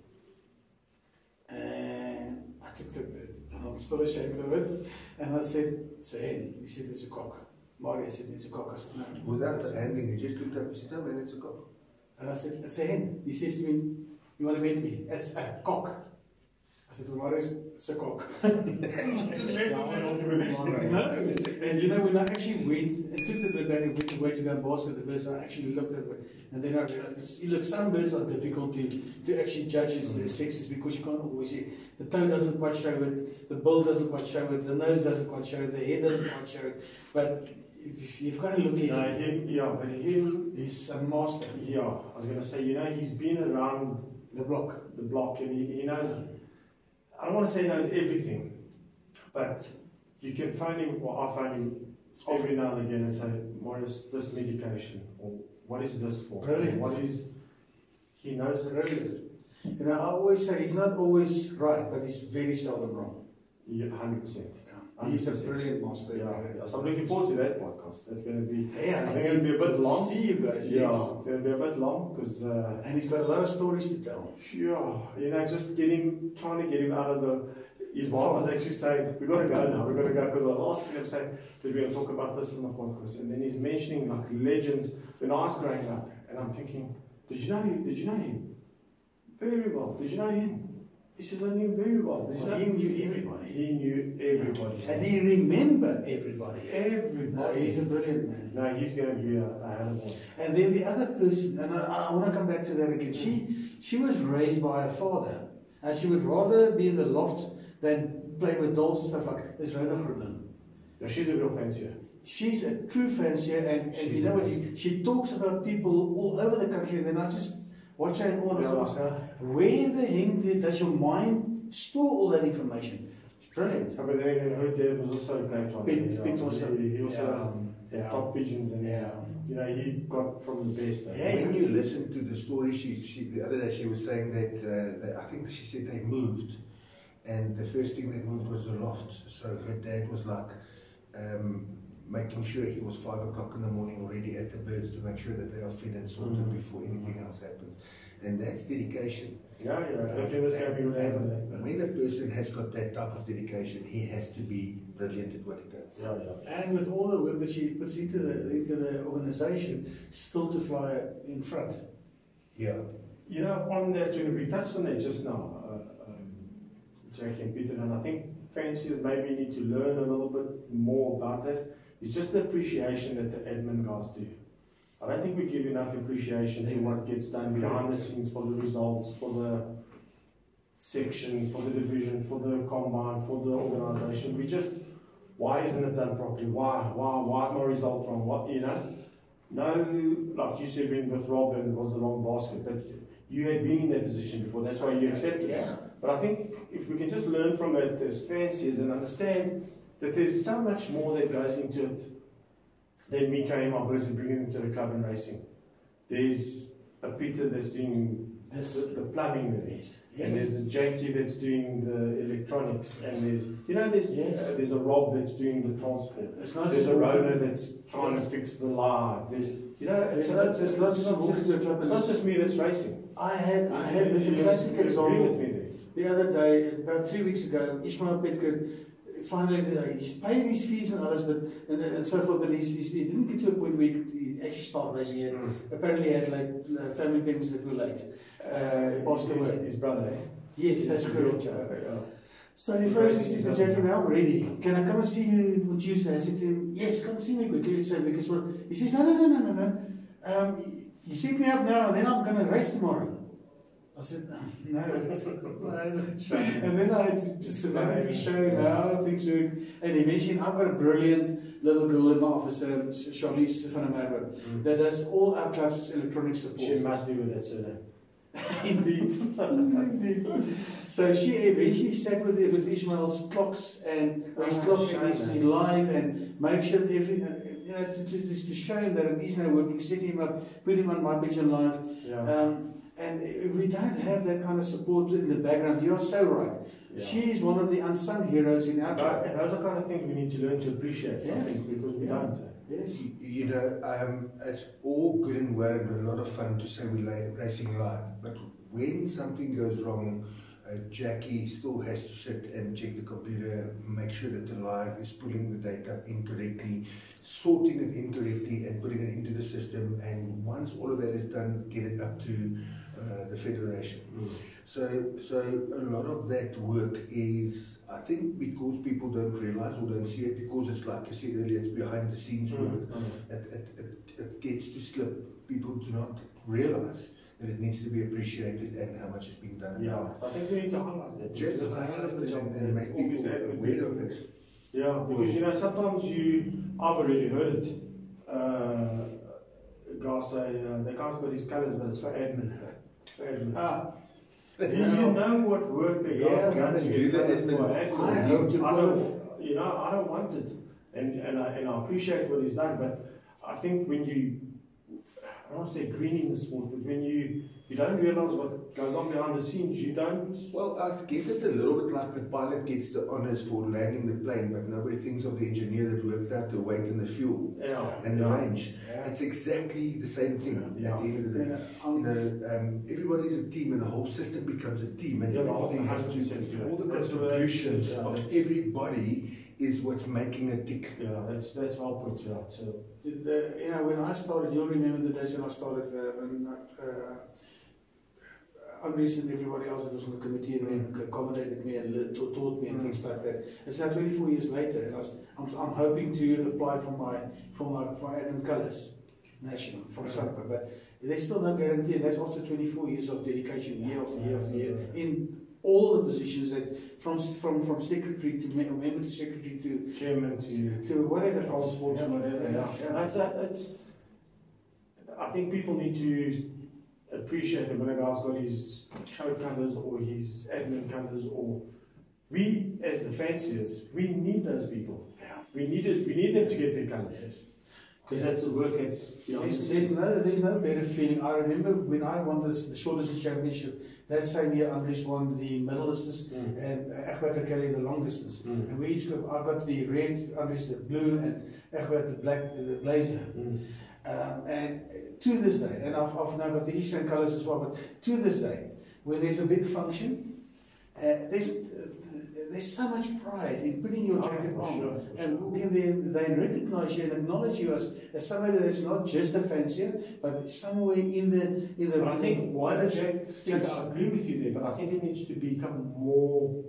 S2: And I took the bird, and I'm still ashamed of it. And I said, it's a hen. He said, it's a cock. Mario said, it's a cock. I said, no.
S3: Without the handling, he just looked up and said, no man, it's a cock.
S2: And I said, it's a hen. He says to me, you want to bet me? It's a cock. I said, well, Mario, it's a cock. Just left it. No. And you know, when I actually went and took the bird back and went away to go and bask with the birds, I actually looked at it. And then I realized, look, some birds are difficult to, to actually judge as their sexes because you can't always see. The toe doesn't quite show it, the bill doesn't quite show it, the nose doesn't quite show it, the head doesn't quite show it. But if you've got to look at
S1: No,
S2: him.
S1: him, yeah, but him,
S2: He's a master.
S1: yeah, I was going to say, you know, he's been around
S2: The block.
S1: the block and he, he knows, I don't want to say he knows everything, but you can phone him, or I phone him every now and again and say, what is this medication? Or what is this for?
S2: Brilliant.
S1: What is, he knows it.
S2: Brilliant. You know, I always say he's not always right, but he's very seldom wrong.
S1: Yeah, one hundred percent.
S2: Yeah. He's a brilliant master.
S1: Yeah, yeah. So I'm looking forward to that podcast. That's going to be,
S2: Yeah,
S1: I think it'll be a bit
S2: to
S1: long.
S2: see you guys.
S1: Yeah,
S2: Yes.
S1: it's going to be a bit long because, uh,
S2: And he's got a lot of stories to tell.
S1: yeah, you know, just getting, trying to get him out of the, his wife was actually saying, we got to go now, we got to go, because I was asking him, saying, we're going to talk about this in the podcast, and then he's mentioning like legends when I was growing up, and I'm thinking, did you know him? Did you know him? Very well. Did you know him? He says, I knew him very well. Did you
S2: Well,
S1: know
S2: he knew everybody.
S1: He knew everybody.
S2: And he remembered everybody. No,
S1: Everybody.
S2: he's a brilliant man.
S1: No, he's going to be a, a hell of one.
S2: And then the other person, and I, I want to come back to that again. She she was raised by her father, and she would rather be in the loft than play with dolls and stuff like that. There's Rona Groenland.
S1: No, she's a real fancier.
S2: She's a true fancier, and, and you
S1: She's
S2: know what?
S1: amazing.
S2: You, she talks about people all over the country, and then I just watch her and all
S1: Yeah,
S2: the
S1: like her.
S2: Where the heck does your mind store all that information? It's brilliant.
S1: Yeah, but then again, her dad was also a great one.
S2: Pete-
S1: Yeah,
S2: Pete also-
S1: he, he also
S2: yeah, yeah.
S1: top pigeons, and
S2: Yeah.
S1: you know, he got from the best.
S2: Yeah,
S3: When you listen to the story, she, she the other day she was saying that, uh, that I think she said they moved, and the first thing that moved was the loft. So her dad was like um, making sure he was five o'clock in the morning already at the birds to make sure that they are fed and sorted
S1: Mhm.
S3: before anything else happens, and that's dedication.
S1: Yeah, yeah. I think this guy will have
S3: And
S1: that.
S3: when a person has got that type of dedication, he has to be brilliant at what he does.
S1: Yeah, yeah.
S2: And with all the work that she puts into the into the organization, still to fly in front.
S3: Yeah.
S1: You know, on that, you know, we touched on that just now, uh, um, Jackie and Peter, and I think fanciers maybe need to learn a little bit more about that. It's just the appreciation that the admin guys do. I don't think we give enough appreciation to what gets done behind the scenes for the results, for the section, for the division, for the combine, for the organisation. We just, why isn't it done properly? Why? Why? Why is my result wrong? What, you know? No, like you said, when with Rob and it was the long basket, but you had been in that position before, that's why you accepted it.
S2: Yeah.
S1: But I think if we can just learn from it as fanciers and understand that there's so much more that goes into it than me training my birds and bringing them to the club and racing. There's a Peter that's doing
S2: This,
S1: the, the plumbing there.
S2: yes,
S1: And
S2: yes.
S1: there's a Jackie that's doing the electronics, and there's, you know, there's
S2: Yes.
S1: uh, there's a Rob that's doing the transport.
S2: It's not
S1: There's
S2: just
S1: a
S2: walking-
S1: Rona that's trying
S2: Yes.
S1: to fix the live. There's, you know, it's,
S2: It's not-
S1: it's,
S2: it's not just walking to a club
S1: it's
S2: and-
S1: not just me that's racing.
S2: I had I had this
S1: You- you-
S2: classic
S1: you agree
S2: example.
S1: with me there.
S2: The other day, about three weeks ago, Ishmael Petker finally uh, he's paid his fees and others, but and, and so forth. But he's, he's, he didn't get to a point where he, could, he actually started racing yet.
S1: Mm.
S2: Apparently, he had like uh, family members that were late. Uh, he passed
S1: his,
S2: away.
S1: his brother, eh?
S2: Yes, that's
S1: His
S2: correct.
S1: brother, yeah.
S2: So he first he said to Jackie, "Now I'm ready. Can I come and see you on Tuesday?" I said to him, "Yes, come and see me quickly." So because well, he says, "No, no, no, no, no, no. Um, you set me up now, and then I'm going to race tomorrow." I said, no, no. And then I had to systematically show him how things work. And he mentioned, I've got a brilliant little girl in my office, um, Charlize van der Merwe,
S1: Mm.
S2: that does all our club's electronic support.
S1: She must be with that surname.
S2: Indeed. Indeed. So she eventually sat with, with Ishmael's clocks and oh, his clock needs to be live and make sure that every, you know, to, to, to show him that it is now working, set him up, put him on My Pigeon Live.
S1: Yeah.
S2: Um, and if we don't have that kind of support in the background, you are so right.
S1: Yeah.
S2: She is one of the unsung heroes in our club.
S1: And those are kind of things we need to learn to appreciate, yeah. I think, because we yeah. don't.
S2: Yes.
S3: You, you know, um, it's all good and well and a lot of fun to say we're racing live, but when something goes wrong, uh, Jackie still has to sit and check the computer, make sure that the live is pulling the data incorrectly, sorting it incorrectly and putting it into the system, and once all of that is done, get it up to uh, the federation. Mm. So, so a lot of that work is, I think, because people don't realize or don't see it, because it's like you said earlier, it's behind the scenes
S1: mm.
S3: work.
S1: Mm.
S3: It, it, it, it gets to slip. People do not realize that it needs to be appreciated and how much is being done.
S1: Yeah, so I think we need to highlight that.
S3: Just to highlight it and, and make people aware of it.
S1: Yeah, because you know, sometimes you, I've already heard it. Uh, guys say, uh, they can't put his colours, but it's for admin. For admin.
S2: Ah.
S1: Do you know what work the guys
S3: yeah,
S1: can do that is for admin?
S2: I hope you
S1: I don't, you know, I don't want it. And, and, I, and I appreciate what he's done, but I think when you, I don't want to say greening the sport, but when you, you don't realize what goes on behind the scenes, you don't...
S3: Well, I guess it's a little bit like the pilot gets the honours for landing the plane, but nobody thinks of the engineer that worked out the weight and the fuel
S1: yeah,
S3: and the
S1: yeah.
S3: range. Yeah. It's exactly the same thing yeah. at the end of the day.
S2: Yeah.
S3: You know, um, everybody's a team and the whole system becomes a team, and
S1: yeah,
S3: everybody has to,
S1: yeah.
S3: all the
S1: that's
S3: contributions
S1: yeah,
S3: of everybody is what's making a tick.
S1: Yeah, that's that's well put. Yeah, so
S2: the, the, you know, when I started, you'll remember the days when I started. Uh, when uh, Andres and everybody else that was on the committee and then accommodated me and taught me and mm. things like that. It's now twenty-four years later, and I was, I'm, I'm hoping to apply for my for my for admin colours national from mm. SAPA, but there's still no guarantee. And that's after twenty-four years of dedication, year after year after year in all the positions that from from from secretary to member to secretary to
S1: chairman to
S2: to whatever
S1: else,
S2: yeah.
S1: whatever. Yeah, yeah. yeah. That's a, it's. I think people need to appreciate that when a guy's got his show colours or his admin colours, or we as the fanciers, we need those people.
S2: Yeah.
S1: We need it. We need them to get their colours. Yes. Because that's the work that's
S2: there's, there's no there's no better feeling. I remember when I won this, the short distance championship, that same year Andres won the middle distance mm. and Egbert Kelly the long distance. Mm. And we each got, I got the red, Andres the blue, and Egbert the black, the, the blazer. Mm. Um, and to this day, and I've, I've now got the Eastern colours as well, but to this day, when there's a big function, uh, there's uh, there's so much pride in putting your jacket oh, on sure, and sure. walking there. They recognise you and acknowledge you as, as somebody that's not just a fancier, but somewhere in the in the.
S1: But I think wider things. I agree with you there, but I think it needs to become more.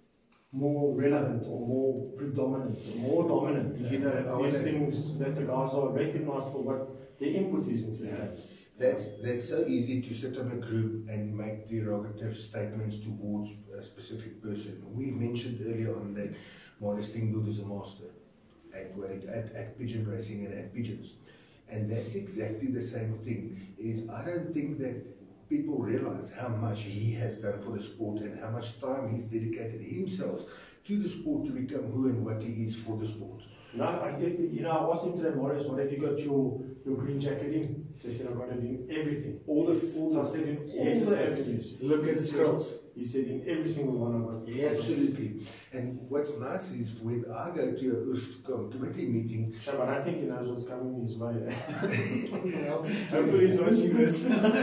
S1: more relevant or more predominant, or more dominant.
S3: You know,
S1: these things that the guys are recognised for what their input is into
S3: yeah.
S1: that.
S3: That's that's so easy to sit on a group and make derogative statements towards a specific person. We mentioned earlier on that Marius Klingbeeld is a master at, at at pigeon racing and at pigeons, and that's exactly the same thing. Is I don't think that people realize how much he has done for the sport and how much time he's dedicated himself to the sport to become who and what he is for the sport.
S1: No, I, you know, I asked him today, Marius, what have you got your, your green jacket in? So he said, I've got it in everything. All the, all the, I said, in all yes, the avenues.
S2: Look at the scrolls.
S1: He said, in every single one of them.
S3: Yes, absolutely. And what's nice is when I go to a U S C O M committee meeting.
S1: Sure, but I think he knows what's coming his way.
S2: Well, hopefully he's watching this.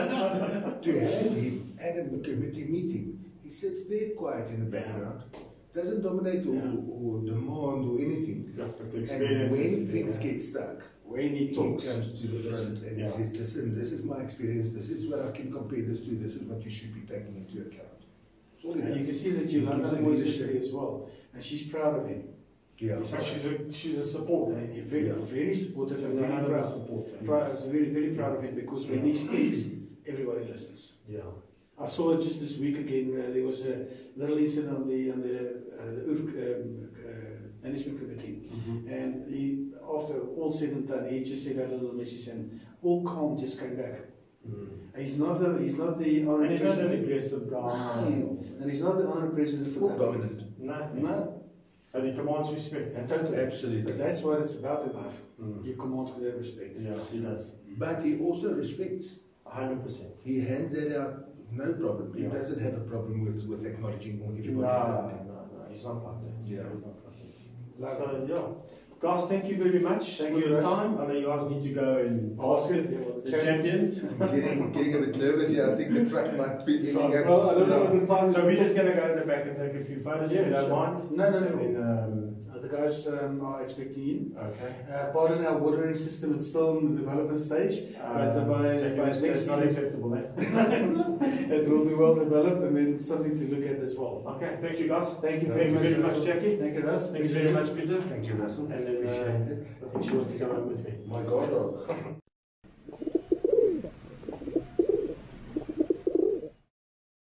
S3: To have him at a committee meeting, he sits there quiet in the background. Doesn't dominate or, yeah. or demand or anything.
S1: Yeah,
S3: and when things yeah. get stuck,
S2: when he talks,
S3: he comes to the front and yeah. he says, listen, this is my experience, this is what I can compare this to, this is what you should be taking into account.
S2: And you can see that Yolanda was there as well, and she's proud of him.
S3: Yeah,
S1: so she's a she's a supporter.
S2: Yeah, very yeah. very supportive
S1: she's
S2: and very proud.
S1: Support,
S2: proud very very proud of him because when yeah. he speaks, everybody listens.
S1: Yeah.
S2: I saw it just this week again. Uh, there was a little incident on the on the, uh, the U R C um, uh, management committee, mm-hmm. and he, after all said and done, he just said that little message, and all calm just came back.
S3: Mm.
S2: He's not the he's not the honorary
S1: And he's not an
S2: president.
S1: aggressive guy.
S2: No. And he's not the honorary president for
S3: Or
S2: that.
S3: dominant.
S1: Nothing.
S2: No.
S1: But he commands respect.
S2: And totally.
S3: Absolutely.
S2: But that's what it's about in life.
S1: Mm.
S2: You command with that respect.
S1: Yeah, he does.
S3: But he also respects.
S1: one hundred percent.
S3: He hands that out, no problem. He
S1: Yeah.
S3: doesn't have a problem with, with acknowledging
S1: No,
S3: everybody
S1: no,
S3: around him.
S1: no, no, he's not like that.
S3: Yeah.
S1: He's not like that. So, yeah. Guys, thank you very much
S2: Thank
S1: for
S2: you,
S1: your
S2: Russ.
S1: time. I know you guys need to go and basket the champions.
S3: I'm getting, getting a bit nervous here. I think the track might be ending up.
S2: Well, I don't know what the time is.
S1: So we're just going to go in the back and take a few photos if
S2: Yeah,
S1: you don't
S2: sure.
S1: mind.
S2: No, no, no.
S1: And then, um,
S2: Uh, the guys um, are expecting you.
S1: okay.
S2: Uh, pardon our watering system, it's still in the development stage, but uh, by,
S1: Jackie,
S2: by
S1: that's,
S2: next
S1: that's not
S2: season
S1: acceptable, eh?
S2: it will be well developed and then something to look at as well.
S1: Okay, thank you guys.
S2: Thank you
S1: Thank you very much,
S2: Russell.
S1: Jackie.
S2: Thank you, Russ.
S1: Thank you very much, Peter.
S3: Thank you, Russell.
S1: And then uh,
S3: Appreciate it.
S1: I think she wants to come up with me.
S3: My God, dog.